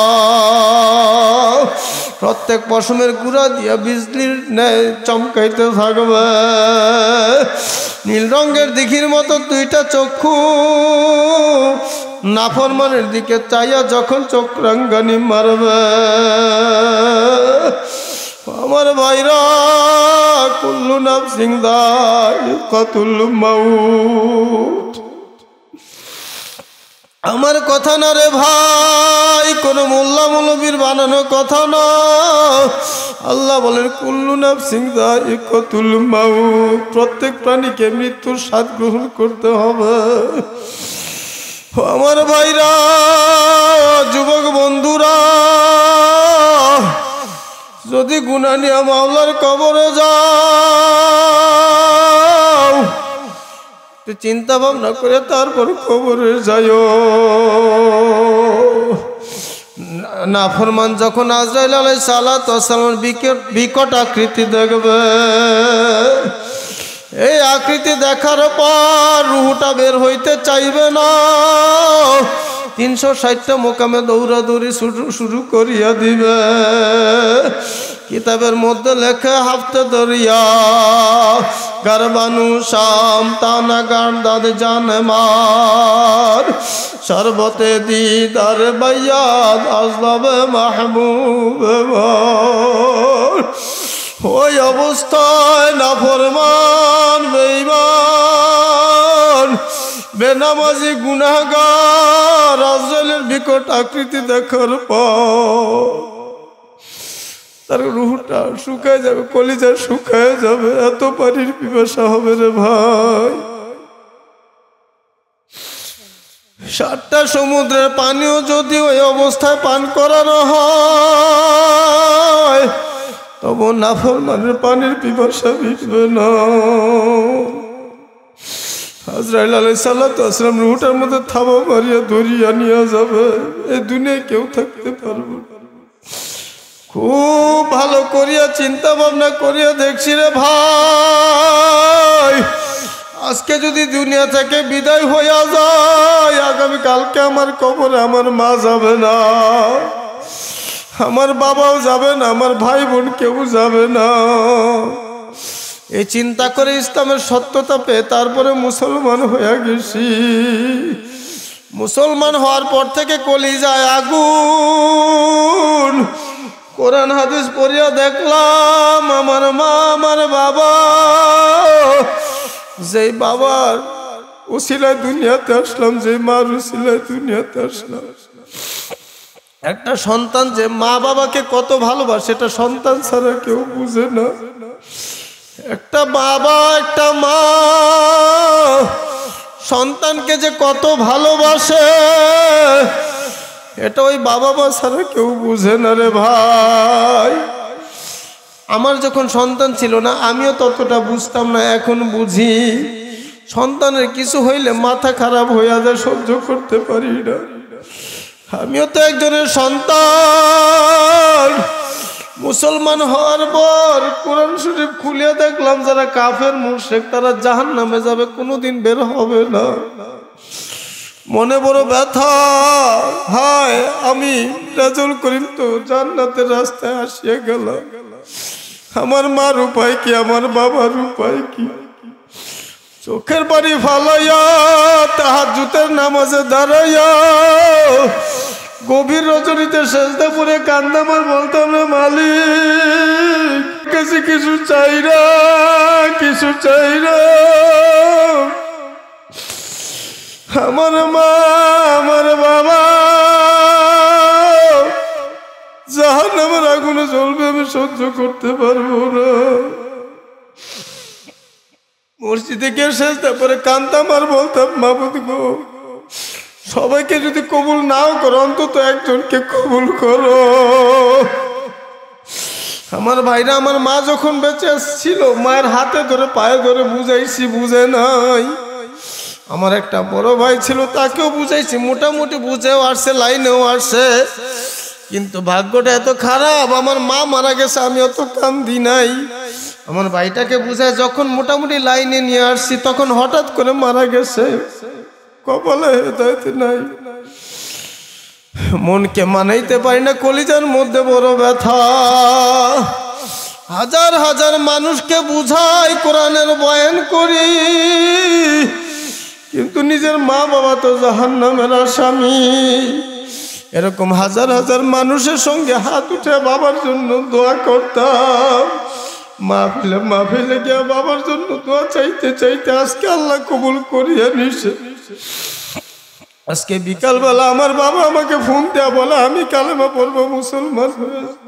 প্রত্যেক পশমের গুঁড়া দিয়া বিজলির ন্যায় চমকাইতে থাকবে। নীল রঙের দিঘির মতো দুইটা চক্ষু নাফরমানের দিকে চাইয়া যখন চোখ রাঙ্গানি মারবে, আমার ভাইরা, কুল্লু নাফসিন যায়িকাতুল মাউত। আমার কথা না রে ভাই, কোন মোল্লা মৌলবীর বানানো কথা না। আল্লাহ বলেন কুল্লু নাফসিন যায়িকাতুল মাউত, প্রত্যেক প্রাণীকে মৃত্যুর স্বাদ গ্রহণ করতে হবে। আমার ভাইরা, যুবক বন্ধুরা, যদি গুনাহ নিয়ে মাওলার কবরে যাও, চিন্তা ভাবনা করে তারপর কবরে যাইও। নাফরমান যখন আজরাইল আলাইহিস সালাতু ওয়াস সালামের বিকট বিকট আকৃতি দেখবে, এই আকৃতি দেখার পর রুহটা বের হইতে চাইবে না, তিনশো ষাটটা মোকামে দৌড়াদৌড়ি শুরু শুরু করিয়া দিবে। কিতাবের মধ্যে লেখে হাফতে দরিয়া গারবানু শাম তানা গান্দাদ জানে মার শরবতে দিদার বাইয়াদ আজলাবে মাহবুব। ওই অবস্থায় নাফরমান, বেঈমান, বেনামাজি, গুনাহগার আজরাইলের বিকট আকৃতি দেখার পর তার রুহটা শুকায় যাবে, কলিজা শুকায় যাবে, এত পানির পিপাসা হবে রে ভাই। সাতটা সমুদ্রের পানিও যদি ওই অবস্থায় পান করানো হয় তবু নাফরমানের পানির পিপাসা মিটবে না। আজরাইল আলাইহিস সালাতু ওয়াস সালাম রুহটার মধ্যে থাবা মারিয়া ধরিয়া নিয়ে যাবে, এই দুনিয়ায় কেউ থাকতে পারবে না। খুব ভালো করিয়া চিন্তা ভাবনা করিয়া দেখছি রে ভাই, আজকে যদি দুনিয়া থেকে বিদায় হইয়া যায়, আগামী কালকে আমার কবরে আমার মা যাবে না, আমার বাবাও যাবে না, আমার ভাই বোন কেউ যাবে না। এই চিন্তা করে ইসলামের সত্যতা পেয়ে তারপরে মুসলমান হইয়া গেছি। মুসলমান হওয়ার পর থেকে কলিজায় আগুন, কোরআন হাদিস পড়িয়া দেখলাম আমার মা আমার বাবা, যেই বাবার উসিলায় দুনিয়াতে আসলাম, যে মার উসিলায় দুনিয়াতে আসলাম। একটা সন্তান যে মা বাবাকে কত ভালোবাসে এটা সন্তান ছাড়া কেউ বুঝে না। একটা বাবা একটা মা সন্তানকে যে কত ভালোবাসে এটা ওই বাবা মা ছাড়া কেউ বুঝে না রে ভাই। আমার যখন সন্তান ছিল না আমিও ততটা বুঝতাম না, এখন বুঝি। সন্তানের কিছু হইলে মাথা খারাপ হইয়া যায়, সহ্য করতে পারি না। আমিও তো একজনের সন্তান। মুসলমান হওয়ার পর কোরআন শরীফ খুলিয়া দেখলাম যারা কাফের মুশরিক তারা জাহান্নামে যাবে, কোনোদিন বের হবে না। মনে বড় ব্যথা, হায় আমি রাজুল করিম তো জান্নাতের রাস্তায় আসিয়া গেল, আমার মার উপায় কি, আমার বাবার উপায় কি? চোখের পানি ফালাইয়া তাহাজ্জুদের নামাজে দাঁড়াইয়া গভীর রজনীতে সেজদা পড়ে কান্দামার বলতাম না, মালিক কাছে কিছু চাই না, কিছু চাই না। আমার মা আমার বাবা জাহান্নামের আগুনে জ্বলবে, আমি সহ্য করতে পারবো না। মসজিদে গিয়ে সেজদা পড়ে কান্দাম আর বলতাম, মাবুদ গো, সবাইকে যদি কবুল নাও করো অন্তত একজনকে কবুল করো। আমার ভাইরা আমার মা যখন বেঁচে ছিল মায়ের হাতে ধরে পায়ে ধরে বুঝাইছি, বুঝে নাই। আমার একটা বড় ভাই ছিল তাকেও বুঝাইছি, মোটামুটি বুঝেও আসছে, লাইনেও আসছে। কিন্তু ভাগ্যটা এত খারাপ, আমার মা মারা গেছে আমি অত কান্দি নাই। আমার ভাইটাকে বুঝায় যখন মোটামুটি লাইনে নিয়ে আসছি তখন হঠাৎ করে মারা গেছে। কপালে হেদায়েত নাই, মনকে মানাইতে পারি না, কলিজার মধ্যে বড় ব্যথা। হাজার হাজার মানুষকে বুঝাই, কোরআনের বয়ান করি, কিন্তু নিজের মা বাবা তো জাহান্নামের আসামি। এরকম হাজার হাজার মানুষের সঙ্গে হাত উঠে বাবার জন্য দোয়া করতাম। মাহফিলে মাহফিলে গিয়ে বাবার জন্য দোয়া চাইতে চাইতে আজকে আল্লাহ কবুল করিয়া নিছে। আজকে বিকালবেলা আমার বাবা আমাকে ফোন দেয়া বলে আমি কালেমা পড়বো, মুসলমান হয়ে যাবো।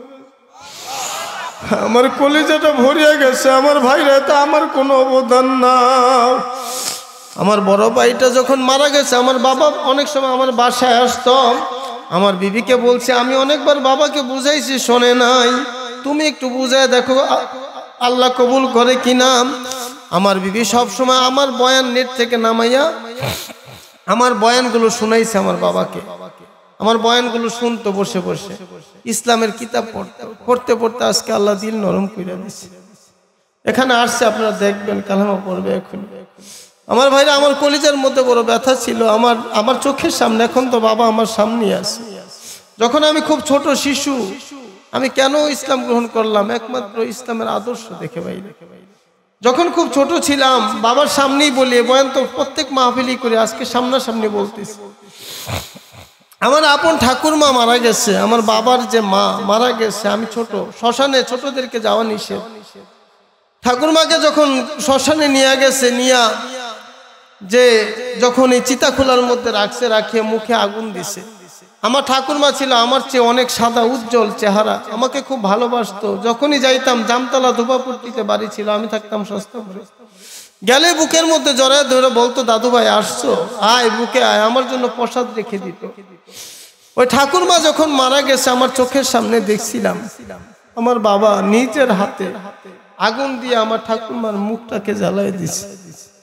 আমার কলিজাটা ভরিয়া গেছে। আমার ভাইরা তো আমার কোনো অবদান না। আমার বড় ভাইটা যখন মারা গেছে আমার বাবা অনেক সময় আমার বাসায় আসতো। আমার বিবিকে বলছে আমি অনেকবার বাবাকে বুঝাইছি, শোনে নাই, তুমি একটু বুঝায় দেখো আল্লাহ কবুল করে কিনা। আমার বিবি সব সময় আমার বয়ান নেট থেকে নামাইয়া আমার বয়ানগুলো শুনাইছে আমার বাবাকে। আমার বয়ানগুলো শুনতো বসে বসে, ইসলামের কিতাব পড়তে পড়তে পড়তে আজকে আল্লাহ দিল নরম কইরা দিছে। এখানে আসছে, আপনারা দেখবেন কালেমা পড়বে এখন। আমার ভাইরা আমার কলিজার মধ্যে বড় ব্যথা ছিল। আমার আমার চোখের সামনে, এখন তো বাবা আমার সামনে আছে। যখন আমি খুব ছোট শিশু, আমি কেন ইসলাম গ্রহণ করলাম? একমাত্র ইসলামের আদর্শ দেখে ভাই। যখন খুব ছোট ছিলাম বাবার সামনেই বলি, বয়ান তো প্রত্যেক মাহফিলই করে, আজকে সামনাসামনি বলতেছি। আমার আপন ঠাকুরমা মারা গেছে, আমার বাবার যে মা মারা গেছে। আমি ছোট, শ্মশানে ছোটদেরকে যাওয়া নিষেধ। ঠাকুরমাকে যখন শ্মশানে নিয়ে গেছে, নিয়া যে যখন এই চিতা খোলার মধ্যে রাখছে, রাখিয়ে মুখে আগুন দিছে। আমার ঠাকুরমা ছিল আমার চেয়ে অনেক সাদা উজ্জ্বল চেহারা, আমাকে খুব ভালোবাসতো। যখনই যাইতাম, জামতলা ধোপাপট্টিতে বাড়ি ছিল, আমি থাকতাম সস্তাপুরে। গেলে বুকের মধ্যে জড়ায় ধরে বলতো, দাদু ভাই আসছো, আয় বুকে আয়, আমার জন্য প্রসাদ রেখে দিত। ওই ঠাকুরমা যখন মারা গেছে আমার চোখের সামনে দেখছিলাম আমার বাবা নিজের হাতে আগুন দিয়ে আমার ঠাকুরমার মুখটাকে জ্বালাই দিছে।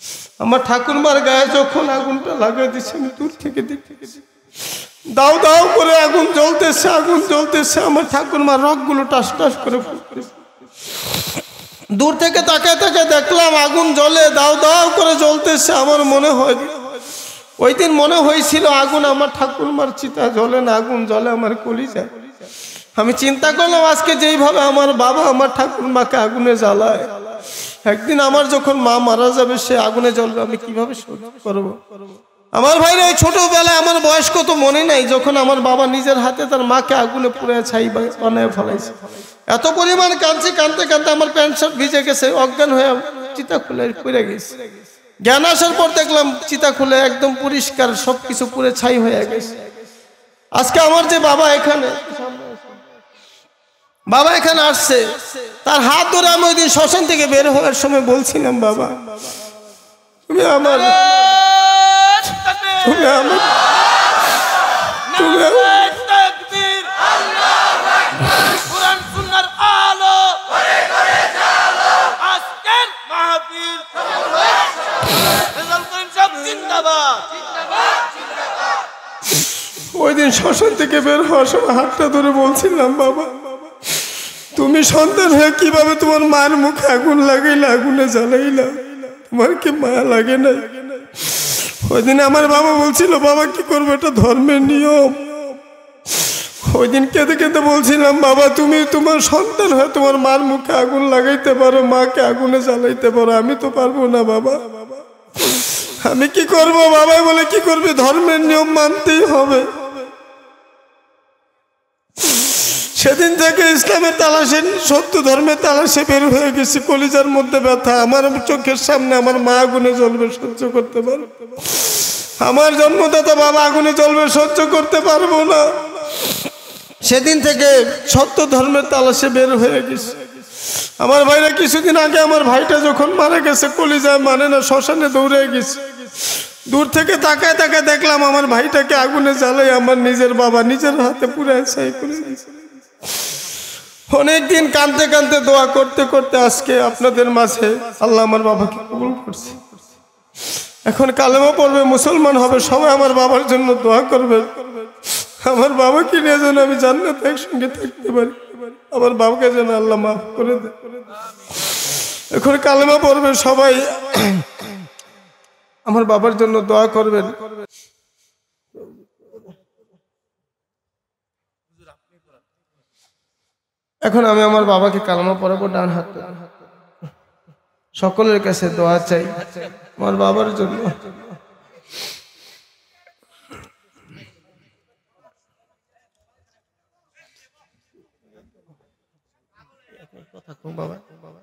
আমার ঠাকুরমার গায়ে যখন আগুনটা লাগাই দিচ্ছে আমি দূর থেকে দেখতেছি দাও দাও করে আগুন জ্বলতেছে আগুন জ্বলতেছে আমার ঠাকুরমার রগগুলো টাস টাস করে ফুটতেছে। দূর থেকে তাকায় তাকায় দেখলাম আগুন জ্বলে দাও দাও করে জ্বলতেছে। আমার মনে হয় ওই দিন মনে হয়েছিল আগুন আমার ঠাকুরমার চিতা জ্বলে না, আগুন জ্বলে আমার কলিজায়। আমি চিন্তা করলাম আজকে যেইভাবে আমার বাবা আমার ঠাকুরমাকে আগুনে জ্বালায়, একদিন আমার যখন মা মারা যাবে সে আগুনে জ্বলবে, আমি কিভাবে সহ্য করব? আমার ভাইরা ওই ছোটবেলায় আমার বয়স কত মনে নাই, যখন আমার বাবা নিজের হাতে তার মাকে আগুনে পুড়ে ছাই বানায় ফেলাইছে। এত পরিমাণ কাঁদছে, কাঁদতে কাঁদতে আমার প্যান্ট শার্ট ভিজে গেছে, অজ্ঞান হয়ে চিতা খুলে পড়ে গেছে। জ্ঞান আসার পর দেখলাম চিতা খুলে একদম পরিষ্কার, সবকিছু পুড়ে ছাই হয়ে গেছে। আজকে আমার যে বাবা এখানে বাবা এখানে আসছে, তার হাত ধরে আমি ওই দিন শ্মশান থেকে বের হওয়ার সময় বলছিলাম, বাবা তুমি আমার তুমি আমার তুমি কুরআন সুন্নাহর আলো ঘরে ঘরে জালো আজকের মাহফিল রেজাল করিম সাহেব জিন্দাবাদ জিন্দাবাদ জিন্দাবাদ। ওই দিন শ্মশান থেকে বের হওয়ার সময় হাতটা ধরে বলছিলাম, বাবা তুমি সন্তান হয়ে কিভাবে তোমার মায়ের মুখে আগুন লাগাইলা, আগুনে জ্বালাইলা, তোমার কি মায়া লাগে না? ওই দিন আমার বাবা বলছিল, বাবা কি করবো, এটা ধর্মের নিয়ম। ওই দিন কেঁদে কেঁদে বলছিলাম, বাবা তুমি তোমার সন্তান হয়ে তোমার মার মুখে আগুন লাগাইতে পারো, মাকে আগুনে জ্বালাইতে পারো, আমি তো পারবো না বাবা, আমি কি করব? বাবা বলে কি করবে, ধর্মের নিয়ম মানতেই হবে। সেদিন থেকে ইসলামের তালাশে, সত্য ধর্মের তালাশে বের হয়ে গেছি। কলিজার মধ্যে ব্যথা, আমার চোখের সামনে আমার মা আগুনে জ্বলবে, সহ্য করতে পারবো? আমার জন্মদাতা বাবা আগুনে জ্বলবে, সহ্য করতে পারবো না। সেদিন থেকে সত্য ধর্মের তালাশে বের হয়ে গেছে। আমার ভাইরা কিছুদিন আগে আমার ভাইটা যখন মারা গেছে, কলিজায় মানে না, শ্মশানে দৌড়ে গেছে। দূর থেকে তাকায় তাকায় দেখলাম আমার ভাইটাকে আগুনে জ্বালাই আমার নিজের বাবা নিজের হাতে পুড়ে ছাই করে দিয়েছে। অনেকদিন কাঁদতে কাঁদতে দোয়া করতে করতে আজকে আপনাদের মাঝে আল্লাহ আমার বাবাকে কবুল করছে। এখন কালেমা পড়বে, মুসলমান হবে, সবাই আমার বাবার জন্য দোয়া করবে। আমার বাবাকে নিয়ে যেন আমি জান্নাতে একসঙ্গে থাকতে পারি, আমার বাবাকে যেন আল্লাহ মাফ করে দেয়। এখন কালেমা পড়বে, সবাই আমার বাবার জন্য দোয়া করবেন। এখন আমি আমার বাবাকে কালেমা পড়াবো, ডান হাত সকলের কাছে দোয়া চাই আমার বাবার জন্য। বাবা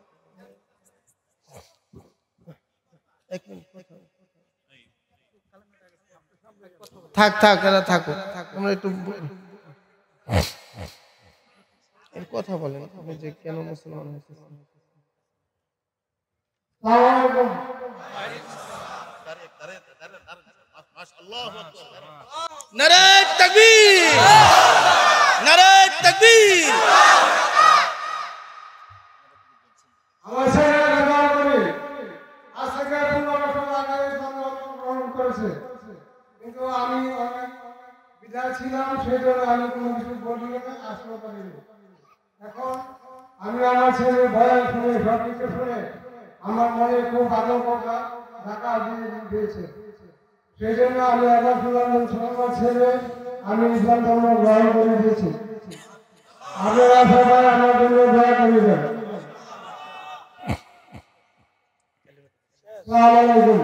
থাক থাক এরা থাকো, তোমরা একটু কথা বলেন যে কেন মুসলমান হয়েছে। নারে তাকবীর, নারে তাকবীর। আমার ছেলেরা দোয়া করে আজ থেকে পনেরো বছর আগে জন্মগ্রহণ করেছে, কিন্তু আমি অনেক বিদায় ছিলাম, সেই জন্য আমি কোনো কিছু বলি না, আসতে পারিনি। এখন আমি আমার ছেলের ভয় শুনে, সব কিছু শুনে আমার মনে খুব আদর কথা ঢাকা দিয়ে দিয়েছে। সেই জন্য আমি আবার শুনলাম মুসলমান ছেলে, আমি ইসলাম ধর্ম গ্রহণ করে দিয়েছি। আপনারা সবাই আমার জন্য দোয়া করিবেন। আসসালামু আলাইকুম।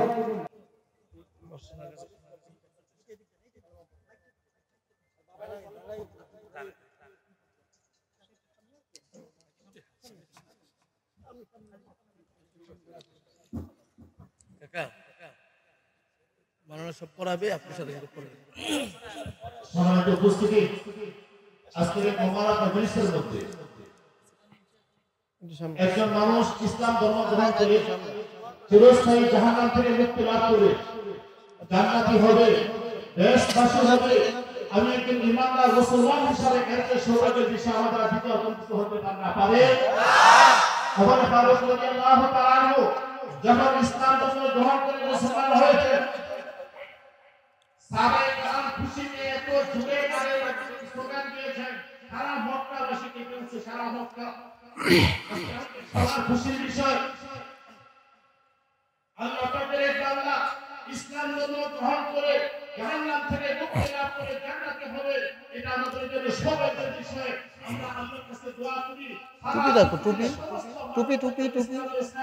সব পড়াবে, আপনার সাথে পড়াবে। সম্মানিত উপস্থিতি, আজকের মোবারক মজলিসের মধ্যে একজন মানুষ ইসলাম ধর্ম গ্রহণ করে চিরস্থায়ী জাহান্নাম থেকে মুক্তি লাভ করে জান্নাতি হবে, দেশবাসী হবে। আমি একজন ইমানদার মুসলমান হিসাবে এর সৌভাগ্যের বিষয় আমাদের ভিতরে বঞ্চিত হতে না পারে। ওমর ফারুক রাদিয়াল্লাহু তাআলা যখন ইসলাম ধর্ম গ্রহণ করে মুসলমান হয়েছে সাহাবায়ে কেরাম খুশিতে এত ঝুঁকে মারে স্লোগান দিয়েছেন সারা মক্কাবাসী কেঁপে উঠছে সারা মক্কা সবার খুশির বিষয় আল্লাহ পাকের বান্দা ইসলাম ধর্ম গ্রহণ করে জাহান্নাম থেকে মুক্তি লাভ করে জান্নাতে হবে এটা আমাদের জন্য সৌভাগ্যের বিষয় আমরা আল্লাহর কাছে দোয়া করি টুপি দেখো টুপি টুপি টুপি টুপি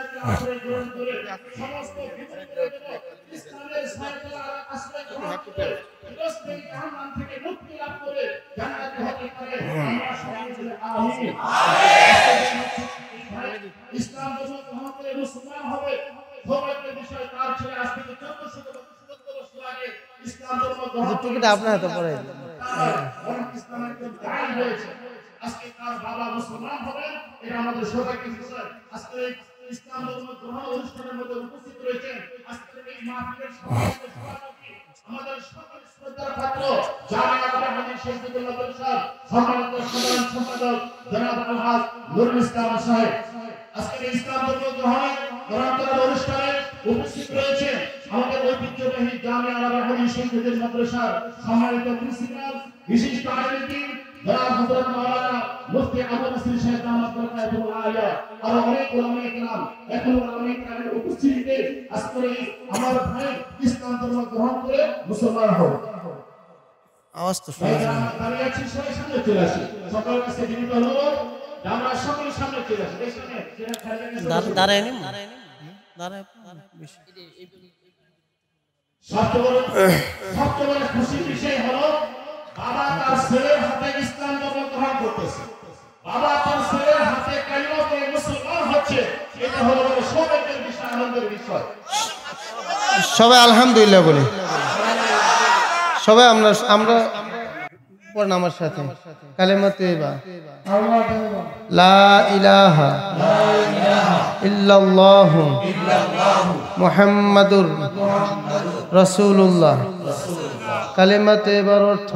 সমস্ত ইসলামের সাইকেল আশ্রয় গ্রহণ করে ফিলিস্তিন জাহান্নাম থেকে মুক্তি লাভ করে জান্নাতে হতে পারে আমরা সবাই বলি আমিন ইসলাম ধর্ম গ্রহণ করে মুসলমান হবে সৌভাগ্যের বিষয় তার ছেলে আজ থেকে চোদ্দশো বছর আগে ইসলাম ধর্ম গ্রহণ টুপিটা আপনার হাতে পড়ে ইসলামের দায়ী হয়েছে আজকে তার বাবা মুসলমান হবেন এটা আমাদের সৌভাগ্যের বিষয় আজকে ইসলাম ধর্ম গ্রহণ অনুষ্ঠানের মধ্যে উপস্থিত রয়েছেন আজকে এই মাহফিলের সভাপতি আমাদের সকল শ্রদ্ধার পাত্র জামিয়া আহমদী শহীদুল্লাহ পরিষদ সম্মানিত সাধারণ সম্পাদক জনাব আলহাজ নুরুল ইসলাম সাহেব আজকে ইসলাম ধর্ম গ্রহণ গ্রহণ অনুষ্ঠানে উপস্থিত রয়েছেন আমাদের ঐতিহ্যবাহী জামিয়া আহমদী শহীদুল্লাহ মাদ্রাসার সম্মানিত প্রিন্সিপাল বিশিষ্ট আলেম জনাব হযরত মাওলানা মুফতি আবু নাসির সাহেব দামাত বরকাতুল আলিয়া আর অনেক উলামায়ে কেরাম এখন উলামায়ে কেরামের উপস্থিতিতে আজকে আমার ভাই ইসলাম ধর্ম গ্রহণ করে মুসলমান হন আওয়াজ তো শোনা যায় না। দাঁড়িয়ে আছি সবাই সামনে চলে আসি সকলের কাছে বিনীত অনুরোধ আমরা সকলে সামনে চলে আসি এই সামনে যেটা খালি দাঁড়- দাঁড়ায় নিন দাঁড়ায় বেশি। সবচেয়ে বড় সবচেয়ে বড় খুশির বিষয় হলো বাবা তার ছেলের হাতে ইসলাম ধর্ম গ্রহণ করতেছে বাবা তার ছেলের হাতে কালিমা পড়ে মুসলমান হচ্ছে এটা হলো বড় সৌভাগ্যের বিষয় আনন্দের বিষয় সবাই আলহামদুলিল্লাহ বলি সবাই আমরা আমরা পড়েন আমার সাথে কালেমা তৈবা লা ইলাহা ইল্লাল্লাহু মুহাম্মাদুর রাসূলুল্লাহ কালেমা তৈবার অর্থ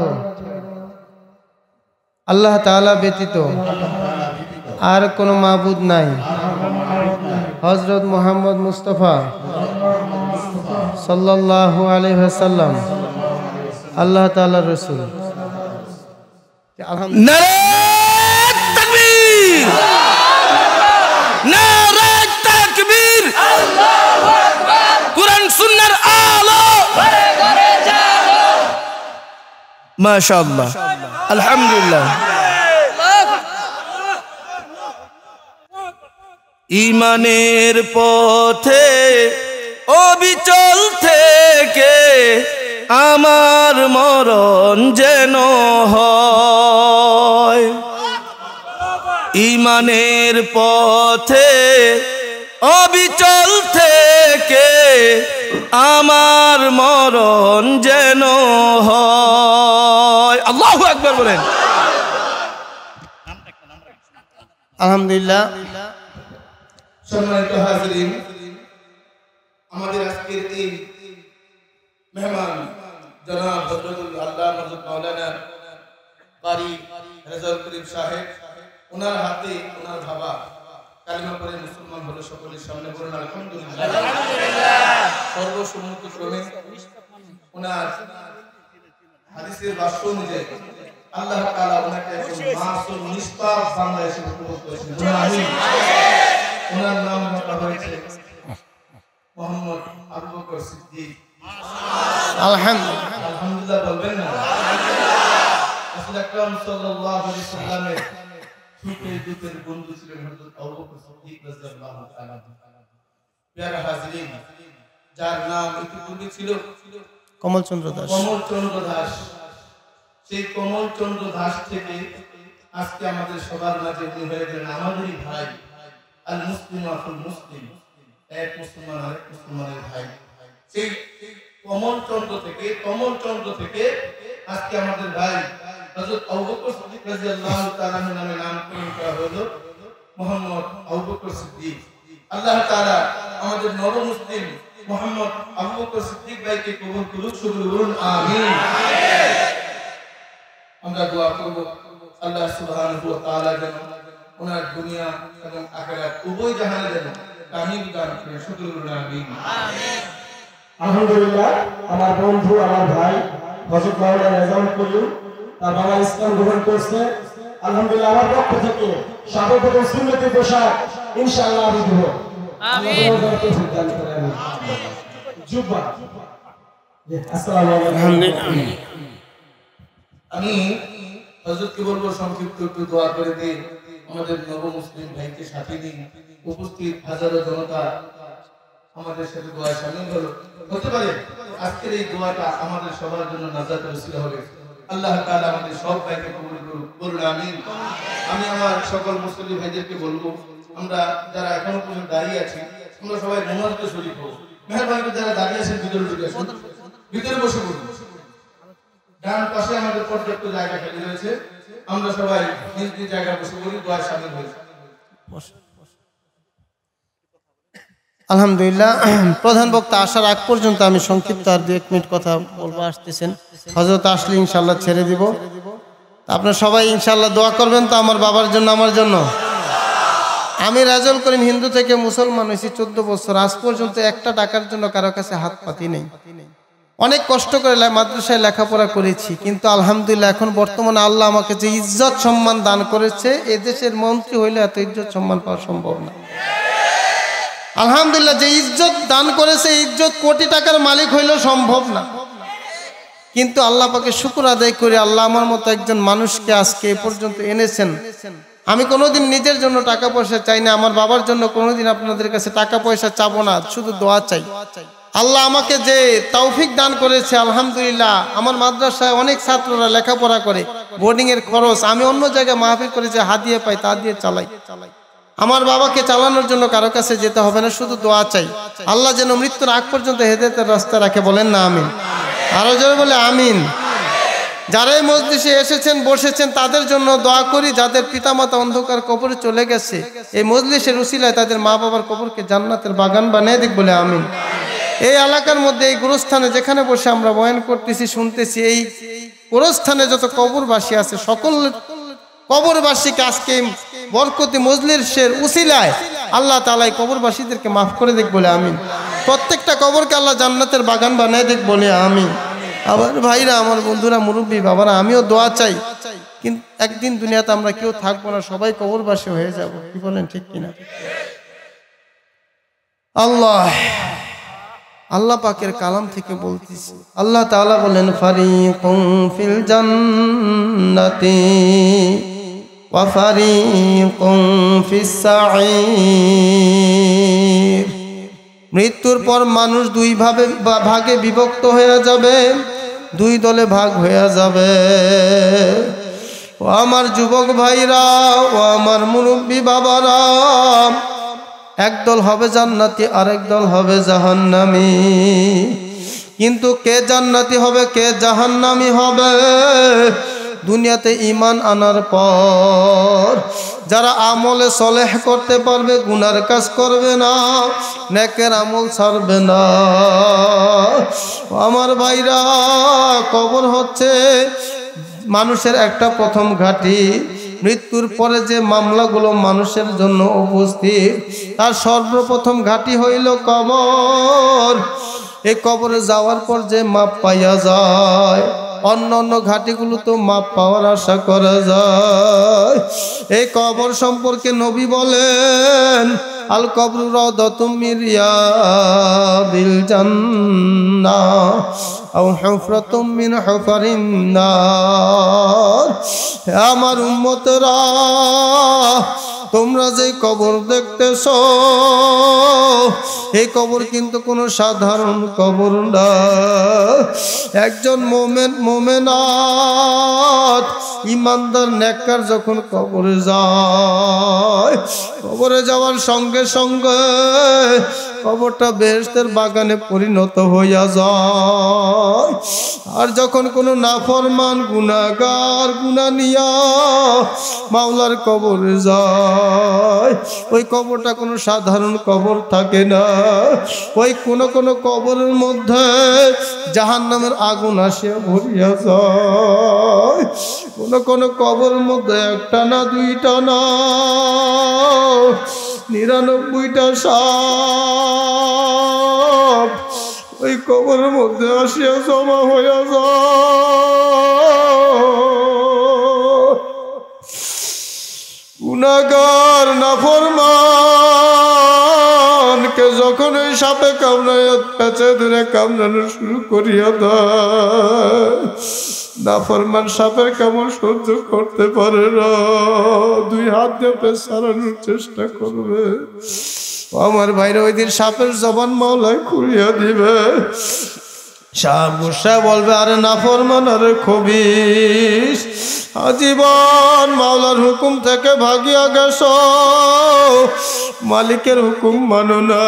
আল্লাহ তাআলা ব্যতীত আর কোনো মাবুদ নাই হযরত মুহাম্মদ মুস্তাফা সাল্লাল্লাহু আলাইহি ওয়াসাল্লাম আল্লাহ তাআলার রাসূল আলহামদুলিল্লাহ নারে তাকবীর নারে তাকবীর আল্লাহু আকবার কুরআন সুন্নাহর আলো ঘরে ঘরে জালো মাশাআল্লাহ আলহামদুলিল্লাহ ঈমানের পথে অবিচল থেকে আমার মরণ যেন হয় ঈমানের পথে অবিচল থেকে আমার মরণ যেন হয় আল্লাহু আকবার বলেন আলহামদুলিল্লাহ সম্মানিত হাজিরিন আমাদের আজকের এই মেহমান জনাব হযরতুল আল্লামা হযরত মাওলানা কারি রেজাউল করিম সাহেব ওনার হাতে ওনার বাবা কালিমা পড়ে মুসলমান হলো সকলের সামনে বলুন আলহামদুলিল্লাহ আলহামদুলিল্লাহ সর্বসম্মত ক্রমে ওনার হাদিসের ভাষ্য অনুযায়ী আল্লাহ তাআলা ওনাকে একজন মাসুম নিষ্পাপ বান্দা হিসেবে কবুল করেছেন আমিন ওনার নাম রাখা হয়েছে মোহাম্মদ আবু বকর সিদ্দিক আলহামদুলিল্লাহ আলহামদুলিল্লাহ বলবেন না রাসূল আকরাম সাল্লাল্লাহু আলাইহি সাল্লামের সুখের দুঃখের বন্ধু ছিলেন হযরত আবু বকর সিদ্দিক রাদিয়াল্লাহু তাআলা প্রিয় হাজিরিন যার নাম ইতিপূর্বে ছিল কমলচন্দ্র দাস কমলচন্দ্র দাস সেই কমলচন্দ্র দাস থেকে আজকে আমাদের সবার মাঝে উনি হয়ে গেলেন আমাদেরই ভাই আল মুসলিম আফুল মুসলিম এক মুসলমান আরেক মুসলমানের ভাই সেই কমলচন্দ্র থেকে কমলচন্দ্র থেকে আজকে আমাদের ভাই হযরত আবু বকর সিদ্দিক রাদিয়াল্লাহু তাআলা নামে নামকরণ করা হলো মুহাম্মদ আবু বকর সিদ্দিক আল্লাহ তাআলা আমাদের নব মুসলিম মুহাম্মদ আবু বকর সিদ্দিক ভাইকে কবুল করুন সকলে বলুন আমিন আমরা দোয়া করব আল্লাহ সুবহানাহু ওয়া তাআলা যেন ওনার দুনিয়া এবং আখিরাত উভয় জাহানে যেন কামিল দান করেন, সকলে বলুন আমিন। আলহামদুলিল্লাহ, আমার বন্ধু আমার ভাই হযরত মাওলানা রেজাউল করিম তার বাবা ইসলাম গ্রহণ করছে। আলহামদুলিল্লাহ, আমার পক্ষ থেকে সর্বপ্রথম সুন্নতি পোশাক ইনশাআল্লাহ আমি দেব। আমিন। জুব্বা। আসসালামু আলাইকুম। আমি হযরতকে বলবো সংক্ষিপ্ত একটু দোয়া করে দিন, আমাদের নব মুসলিম ভাইকে সাথে নিন। উপস্থিত হাজারো জনতা আমাদের সাথে দোয়া শামিল হলো। হতে পারে আজকের এই দোয়াটা আমাদের সবার জন্য নাজাতের ওসিলা হবে। আল্লাহ তাআলা আমাদের সব ভাইকে কবুল করুন, বলুন আমিন। আমি আমার সকল মুসলিম ভাইদেরকে বলবো, আমরা যারা এখনো পর্যন্ত দাঁড়িয়ে আছি, আমরা সবাই মোনাজাতে শরীক হব। মেহরবানি করে যারা দাঁড়িয়ে আছেন ভিতরে ঢুকে আসুন, ভিতরে বসে পড়ুন। ডান পাশে আমাদের পর্যাপ্ত জায়গা খালি রয়েছে, আমরা সবাই নিজ নিজ জায়গায় বসে পড়ি, দোয়া শামিল হই। আলহামদুলিল্লাহ, প্রধান বক্তা আসার আগ পর্যন্ত আমি সংক্ষিপ্ত আর দু এক মিনিট কথা বলবো। আসতেছেন হযরত আসলে ইনশাআল্লাহ ছেড়ে দিব। আপনারা সবাই ইনশাআল্লাহ দোয়া করবেন তো আমার বাবার জন্য, আমার জন্য। আমি রেজাউল করিম হিন্দু থেকে মুসলমান হয়েছি চোদ্দ বছর, আজ পর্যন্ত একটা টাকার জন্য কারো কাছে হাত পাতি নেই। অনেক কষ্ট করে মাদ্রাসায় লেখাপড়া করেছি, কিন্তু আলহামদুলিল্লাহ এখন বর্তমানে আল্লাহ আমাকে যে ইজ্জত সম্মান দান করেছে, এদেশের মন্ত্রী হইলে এত ইজ্জত সম্মান পাওয়া সম্ভব না। আলহামদুলিল্লাহ, যে ইজ্জত দান করেছে, ইজ্জত কোটি টাকার মালিক হইলেও সম্ভব না। কিন্তু আল্লাহ পাকে শুকর আদায় করে আল্লাহ আমার মতো একজন মানুষকে আজকে এ পর্যন্ত এনেছেন। আমি কোনোদিন নিজের জন্য টাকা পয়সা চাই না, আমার বাবার জন্য কোনোদিন আপনাদের কাছে টাকা পয়সা চাবো না, শুধু দোয়া চাই। আল্লাহ আমাকে যে তৌফিক দান করেছে, আলহামদুলিল্লাহ। আমার মাদ্রাসায় অনেক ছাত্ররা লেখাপড়া করে, বোর্ডিং এর খরচ আমি অন্য জায়গায় মাহফিল করে যে হাদিয়া পাই তা দিয়ে চালাই। আমার বাবাকে চালানোর জন্য কারো কাছে যেতে হবে না, শুধু দোয়া চাই। আল্লাহ যেন মৃত্যুর আগ পর্যন্ত হেদায়েতের রাস্তা রাখে, বলেন না আমিন। আরো জোরে বলে আমিন। যারা এই মজলিসে এসেছেন বসেছেন তাদের জন্য দোয়া করি, যাদের পিতামাতা অন্ধকার কবরে চলে গেছে, এই মজলিসের উসিলায় তাদের মা বাবার কবরকে জান্নাতের বাগান বানিয়ে দিক, বলে আমিন। এই এলাকার মধ্যে এই গুরুস্থানে যেখানে বসে আমরা বয়ান করতেছি শুনতেছি, এই গুরুস্থানে যত কবরবাসী আছে সকল কবরবাসীকে আজকে বরকতি মজলিসের উসিলায় আল্লাহ তাআলা এই কবরবাসীদেরকে মাফ করে দিক, বলে আমিন। প্রত্যেকটা কবরকে আল্লাহ জান্নাতের বাগান বানিয়ে দিক, বলে আমিন। আবার ভাইরা, আমার বন্ধুরা, মুরব্বী বাবারা, আমিও দোয়া চাই, কিন্তু একদিন দুনিয়াতে আমরা কেউ থাকবো না, সবাই কবরবাসী হয়ে যাব, কি বলেন, ঠিক কিনা? আল্লাহ আল্লাহ পাকের কালাম থেকে বলতেছি, আল্লাহ তাআলা বলেন, ফারিকুম ফিল জান্নাতি ওয়া ফারিকুম ফিস সাঈর। মৃত্যুর পর মানুষ দুই ভাবে ভাগে বিভক্ত হয়ে যাবে, দুই দলে ভাগ হয়ে যাবে। ও আমার যুবক ভাইরা, ও আমার মুরব্বী বাবারা, একদল হবে জান্নাতি, আরেক দল হবে জাহান্নামী। কিন্তু কে জান্নাতি হবে, কে জাহান্নামী হবে, দুনিয়াতে ঈমান আনার পর যারা আমলে সলেহ করতে পারবে, গুনার কাজ করবে না, নেকের আমল ছাড়বে না। আমার ভাইরা, কবর হচ্ছে মানুষের একটা প্রথম ঘাঁটি। মৃত্যুর পরে যে মামলাগুলো মানুষের জন্য উপস্থিত, তার সর্বপ্রথম ঘাঁটি হইল কবর। এই কবরে যাওয়ার পর যে মাপ পাইয়া যায়, অন্য অন্য ঘাটিগুলো তো মাপ পাওয়ার আশা করা যায়। এই কবর সম্পর্কে নবী বলেন, আল কবরু রাউদাতুম মিন রিয়াদিল জান্নাহ আও হুফরাতুম মিন হুফারিন নার। হে আমার উম্মতরা, তোমরা যে কবর দেখতেছো, এই কবর কিন্তু কোনো সাধারণ কবর না। একজন মোমেন মোমেনাত ইমানদার নেককার যখন কবরে যায়, কবরে যাওয়ার সঙ্গে সঙ্গে কবরটা বেহেশতের বাগানে পরিণত হইয়া যায়। আর যখন কোনো নাফরমান গুনাহগার গুনাহ নিয়া মাওলার কবরে যায়, ওই কবরটা কোনো সাধারণ কবর থাকে না। ওই কোন কোন কবরের মধ্যে জাহান্নামের আগুন আসিয়া ভরিয়া যায়। কোন কোন কবরের মধ্যে একটা না দুইটা না, নিরানব্বইটা সাপ ওই কবরের মধ্যে আসিয়া জমা হইয়া যায়। গুনাহগার নাফরমানকে যখন ওই সাপে কামড়াইয়া পেঁচে ধরে কামড়ানো শুরু করিয়া দেয়, নাফরমান সাপের কামড় সহ্য করতে পারে না, দুই হাত দিয়ে পেঁচ সারানোর চেষ্টা করবে। আমার ভাইরা ওই দিন সাপের জবান মাওলায় খুলিয়া দিবে। সাপ গুসা বলবে, আরে নাফরমান, আরে খবিস, আজীবন মাওলার হুকুম থেকে ভাগিয়া গেছ, মালিকের হুকুম মানো না।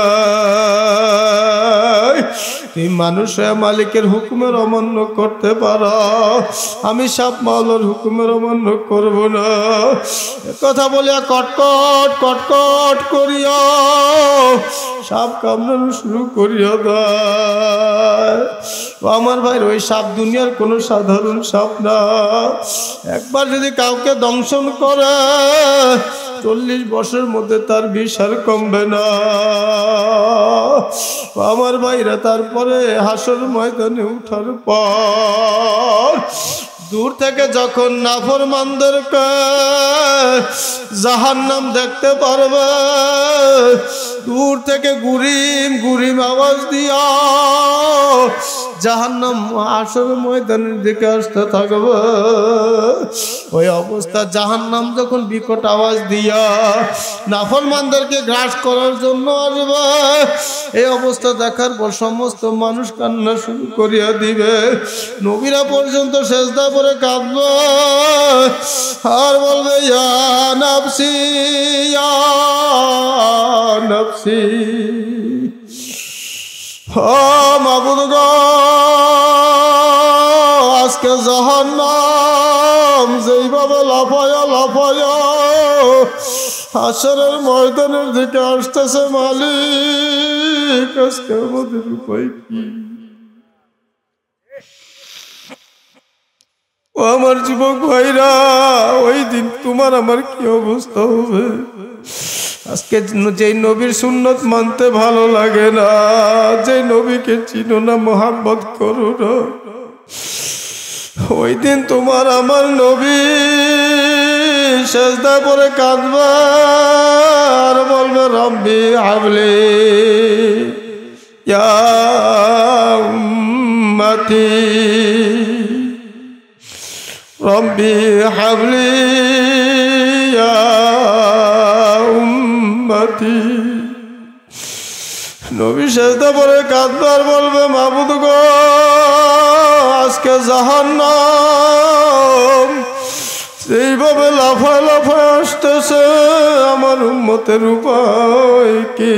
তুমি মানুষ হয়ে মালিকের হুকুমের অমান্য করতে পারো, আমি সাপ মাওলার হুকুমের অমান্য করব না। কথা বলিয়া কটকট কটকট করিয়া সাপ কামড়ানো শুরু করিয়া দেয়। আমার ভাই, ওই সাপ দুনিয়ার কোনো সাধারণ সাপ না। একবার যদি কাউকে দংশন করে চল্লিশ বছরের মধ্যে তার বিষ আর কমবে না। আমার ভাইরা, তারপরে হাসর ময়দানে উঠার পর দূর থেকে যখন নাফরমানদেরকে জাহান্নাম দেখতে পারবে, দূর থেকে গুরিম গুরিম আওয়াজ দিয়া জাহান্নাম হাসর ময়দানের দিকে আসতে থাকবে। ওই অবস্থা জাহান্নাম যখন বিকট আওয়াজ দিয়া নাফরমানদেরকে গ্রাস করার জন্য আসবে, এই অবস্থা দেখার পর সমস্ত মানুষ কান্না শুরু করিয়া দিবে। নবীরা পর্যন্ত সেজদা করে কাঁদবে আর বলবে, ইয়া নাফসি ইয়া নাফসি, ও মাবুদ গো, আজকে জাহান্নাম যেইভাবে লাফায়া লাফায়া হাসরের ময়দানের দিকে আসতেছে, মালিক আজকে আমাদের উপায় কি? ও আমার যুবক ভাইরা, ওই দিন তোমার আমার কি অবস্থা হবে? আজকে যেই নবীর সুন্নত মানতে ভালো লাগে না, যে নবীকে চিনো না, মোহাম্মত করো না, ওই দিন তোমার আমার নবী সেজদা পরে কাঁদবে আর বলবে, রব্বি হাবলি ইয়া উম্মতি, রব্বি হাবলি ইয়া উম্মতি। নবী সেজদা পরে কাঁদবার বলবে, মাবুদ গো, আজকে জাহান্নাম এইভাবে লাফায় লাফায় আসতেছে, আমার উম্মতের উপায় কি?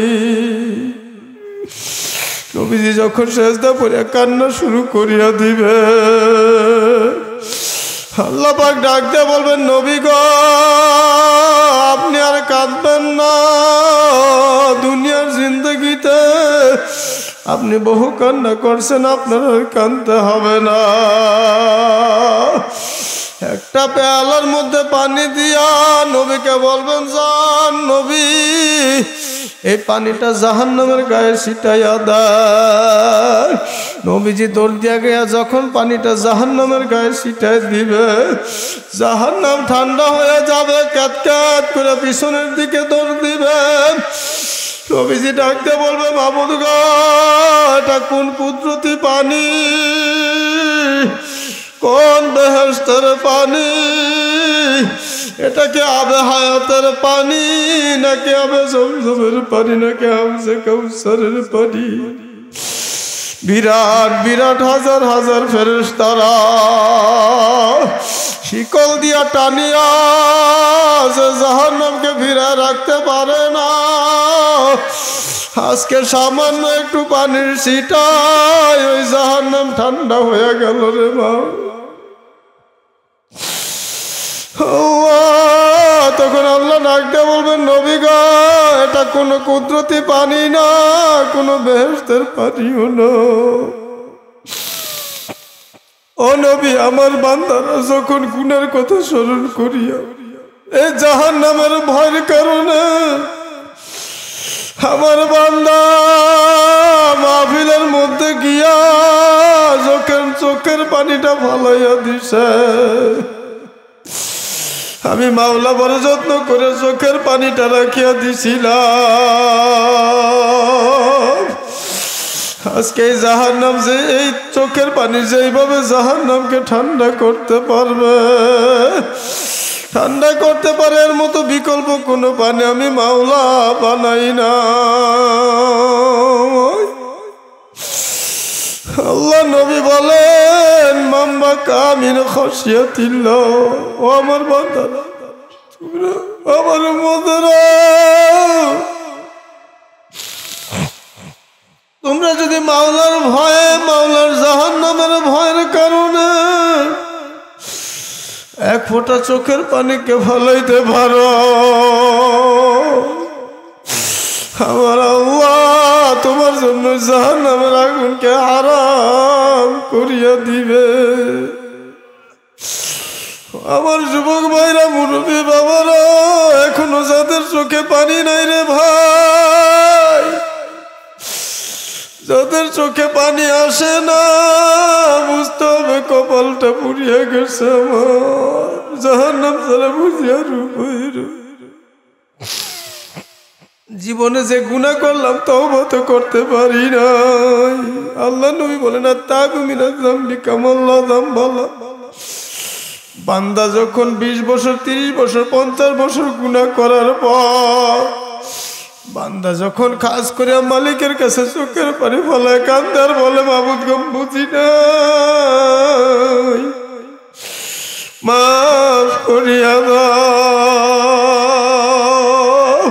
নবীজি যখন সেজদা পরে কান্না শুরু করিয়া দিবে, আল্লাহ পাক ডাক দিয়ে বলবেন, নবী গো, আপনি আর কাঁদবেন না। দুনিয়ার জিন্দগিতে আপনি বহু কান্না করছেন, আপনার আর কাঁদতে হবে না। একটা পেয়ালার মধ্যে পানি দিয়া নবীকে বলবেন, যান নবী, এই পানিটা জাহান্নামের গায়ে ছিটাইয়া দেয়। নবীজি দৌড় দিয়া গিয়া যখন পানিটা জাহান্নামের গায়ে ছিটাই দিবে, জাহান্নাম ঠান্ডা হয়ে যাবে, ক্যাত ক্যাত করে পিছনের দিকে দৌড় দিবে। নবীজি ডাকতে বলবে, মাবুদ গো, এটা কোন কুদরতি পানি, কোন বেহেশতের পানি? এটা কি আবে হায়াতের পানি, নাকি আবে জমজমের পানি, নাকি হাউজে কাউসারের পানি? বিরাট বিরাট হাজার হাজার ফেরেশতারা শিকল দিয়া টানিয়া যে জাহান্নামকে ভিড়া রাখতে পারে না। আজকে সামান্য একটু পানির ছিটায় ওই জাহান্নাম ঠান্ডা হয়ে গেল রে মা। তখন আল্লাহ ডাকতে বলবেন, নবী গো, এটা কোনো কুদরতি পানি না, কোনো বেহেশতের পানিও না। ও নবী, আমার বান্দারা যখন গুনার কথা স্মরণ করিয়া এই জাহান্নামের ভয়ের কারণে আমার বান্দা মাহফিলের মধ্যে গিয়া চোখের চোখের পানিটা ফালাইয়া দিছে। আমি মাওলা বড় যত্ন করে চোখের পানিটা রাখিয়া দিছিলাম। আজকে এই জাহান্নাম যে এই চোখের পানি যেইভাবে জাহান্নামকে ঠান্ডা করতে পারবে, ঠান্ডা করতে পারে এর মতো বিকল্প কোনো পানি আমি মাওলা বানাই না। আল্লাহ নবী বলেন মাম্বা কামিন খসিয়াতিল্লাহ, ও আমার বান্দারা, আমার মদরা, তোমরা যদি মাওলার ভয়ে, মাওলার জাহান্নামের ভয়ের কারণে এক ফোঁটা চোখের পানিকে ফলাইতে পারো, আমার আল্লাহ তোমার জন্য জাহান্নামের আগুনকে হারাম করিয়া দিবে। আমার যুবক ভাইরা, মুরব্বী বাবারা, এখনো যাদের চোখে পানি নাই রে ভাই, যাদের চোখে পানি আসে না, বুঝতে হবে কপালটা পুড়িয়া গেছে আমার, জাহান্নাম ছাড়া বুঝিয়া রূপ। জীবনে যে গুনাহ করলাম তওবা তো করতে পারি নাই। আল্লাহ নবী বলেন আত-তাইবু মিনাজ যামবি কামান লা যামবা লাহু। বান্দা যখন বিশ বছর, তিরিশ বছর, পঞ্চাশ বছর গুনাহ করার পর, বান্দা যখন খাস করে মালিকের কাছে চোখের পানি ফলায় কান্দে আর বলে মাবুদ গো বুঝি নাই, মাফ করিয়া দাও।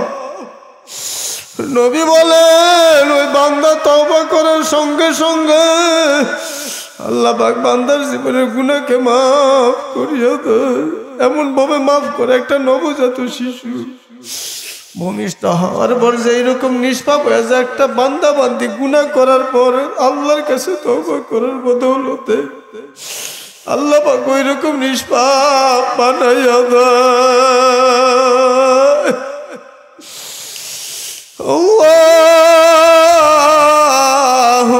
নবী বলেন ওই বান্দা তওবা করার সঙ্গে সঙ্গে আল্লাহ পাক বান্দার জীবনের গুনাহকে মাফ করিয়া দেয়। এমন ভাবে মাফ করে একটা নবজাত শিশু ভূমিষ্ঠ হওয়ার পর যে এইরকম নিষ্পাপ হয়ে যায়, একটা বান্দা বান্দি গুনাহ করার পর আল্লাহর কাছে তওবা করার বদৌলতে আল্লাহ পাক ওই রকম নিষ্পাপ বানাইয়া দেয়। আল্লাহু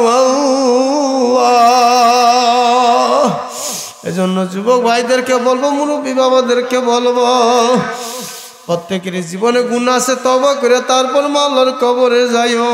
আল্লাহ। এজন্য যুবক ভাইদেরকে বলবো, মুরব্বী বাবাদেরকে বলবো, প্রত্যেকের জীবনে গুনাহ আছে, তওবা করে তারপর মাওলার কবরে যাইও।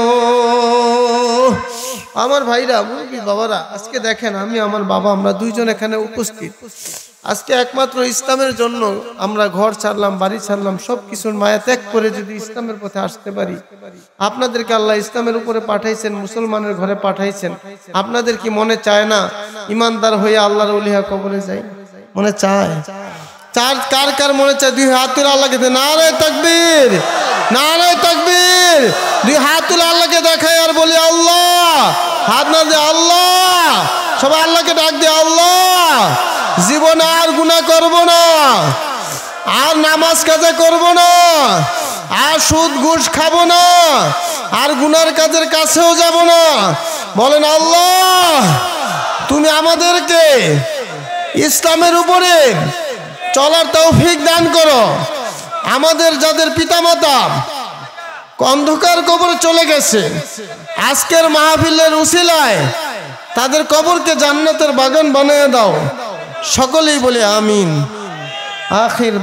আমার ভাইরা, মুরব্বী বাবারা, আজকে দেখেন আমি আমার বাবা আমরা দুইজন এখানে উপস্থিত। আজকে একমাত্র ইসলামের জন্য আমরা ঘর ছাড়লাম, বাড়ি ছাড়লাম, সব কিছুর মায়া ত্যাগ করে যদি ইসলামের পথে আসতে পারি। আপনাদেরকে আল্লাহ ইসলামের উপরে পাঠাইছেন, মুসলমানের ঘরে পাঠাইছেন। আপনাদের কি মনে চায় না ইমানদার হয়ে আল্লাহর ওলি হয়ে কবরে যাই? মনে চায়? চার কার কার মনে চায়? দুই হাত তুলে আল্লাহকে দে, নারে তাকবীর, নারে তাকবীর। দুই হাত তুলে আল্লাহকে দেখায় আর বলি আল্লাহ, হাত না দে আল্লাহ, সবাই আল্লাহকে ডাক দে আল্লাহ, জীবনে আর গুনাহ করব না, আর নামাজ কাজা করব না, আর সুদ ঘুষ খাবো না, আর গুনার কাজের কাছেও যাব না। বলেন আল্লাহ তুমি আমাদেরকে ইসলামের উপরে চলার তৌফিক দান করো। আমাদের যাদের পিতামাতা অন্ধকার কবরে চলে গেছে, আজকের মাহফিলের উসিলায় তাদের কবরকে জান্নাতের বাগান বানিয়ে দাও। সকলেই বলে আমিন। আখির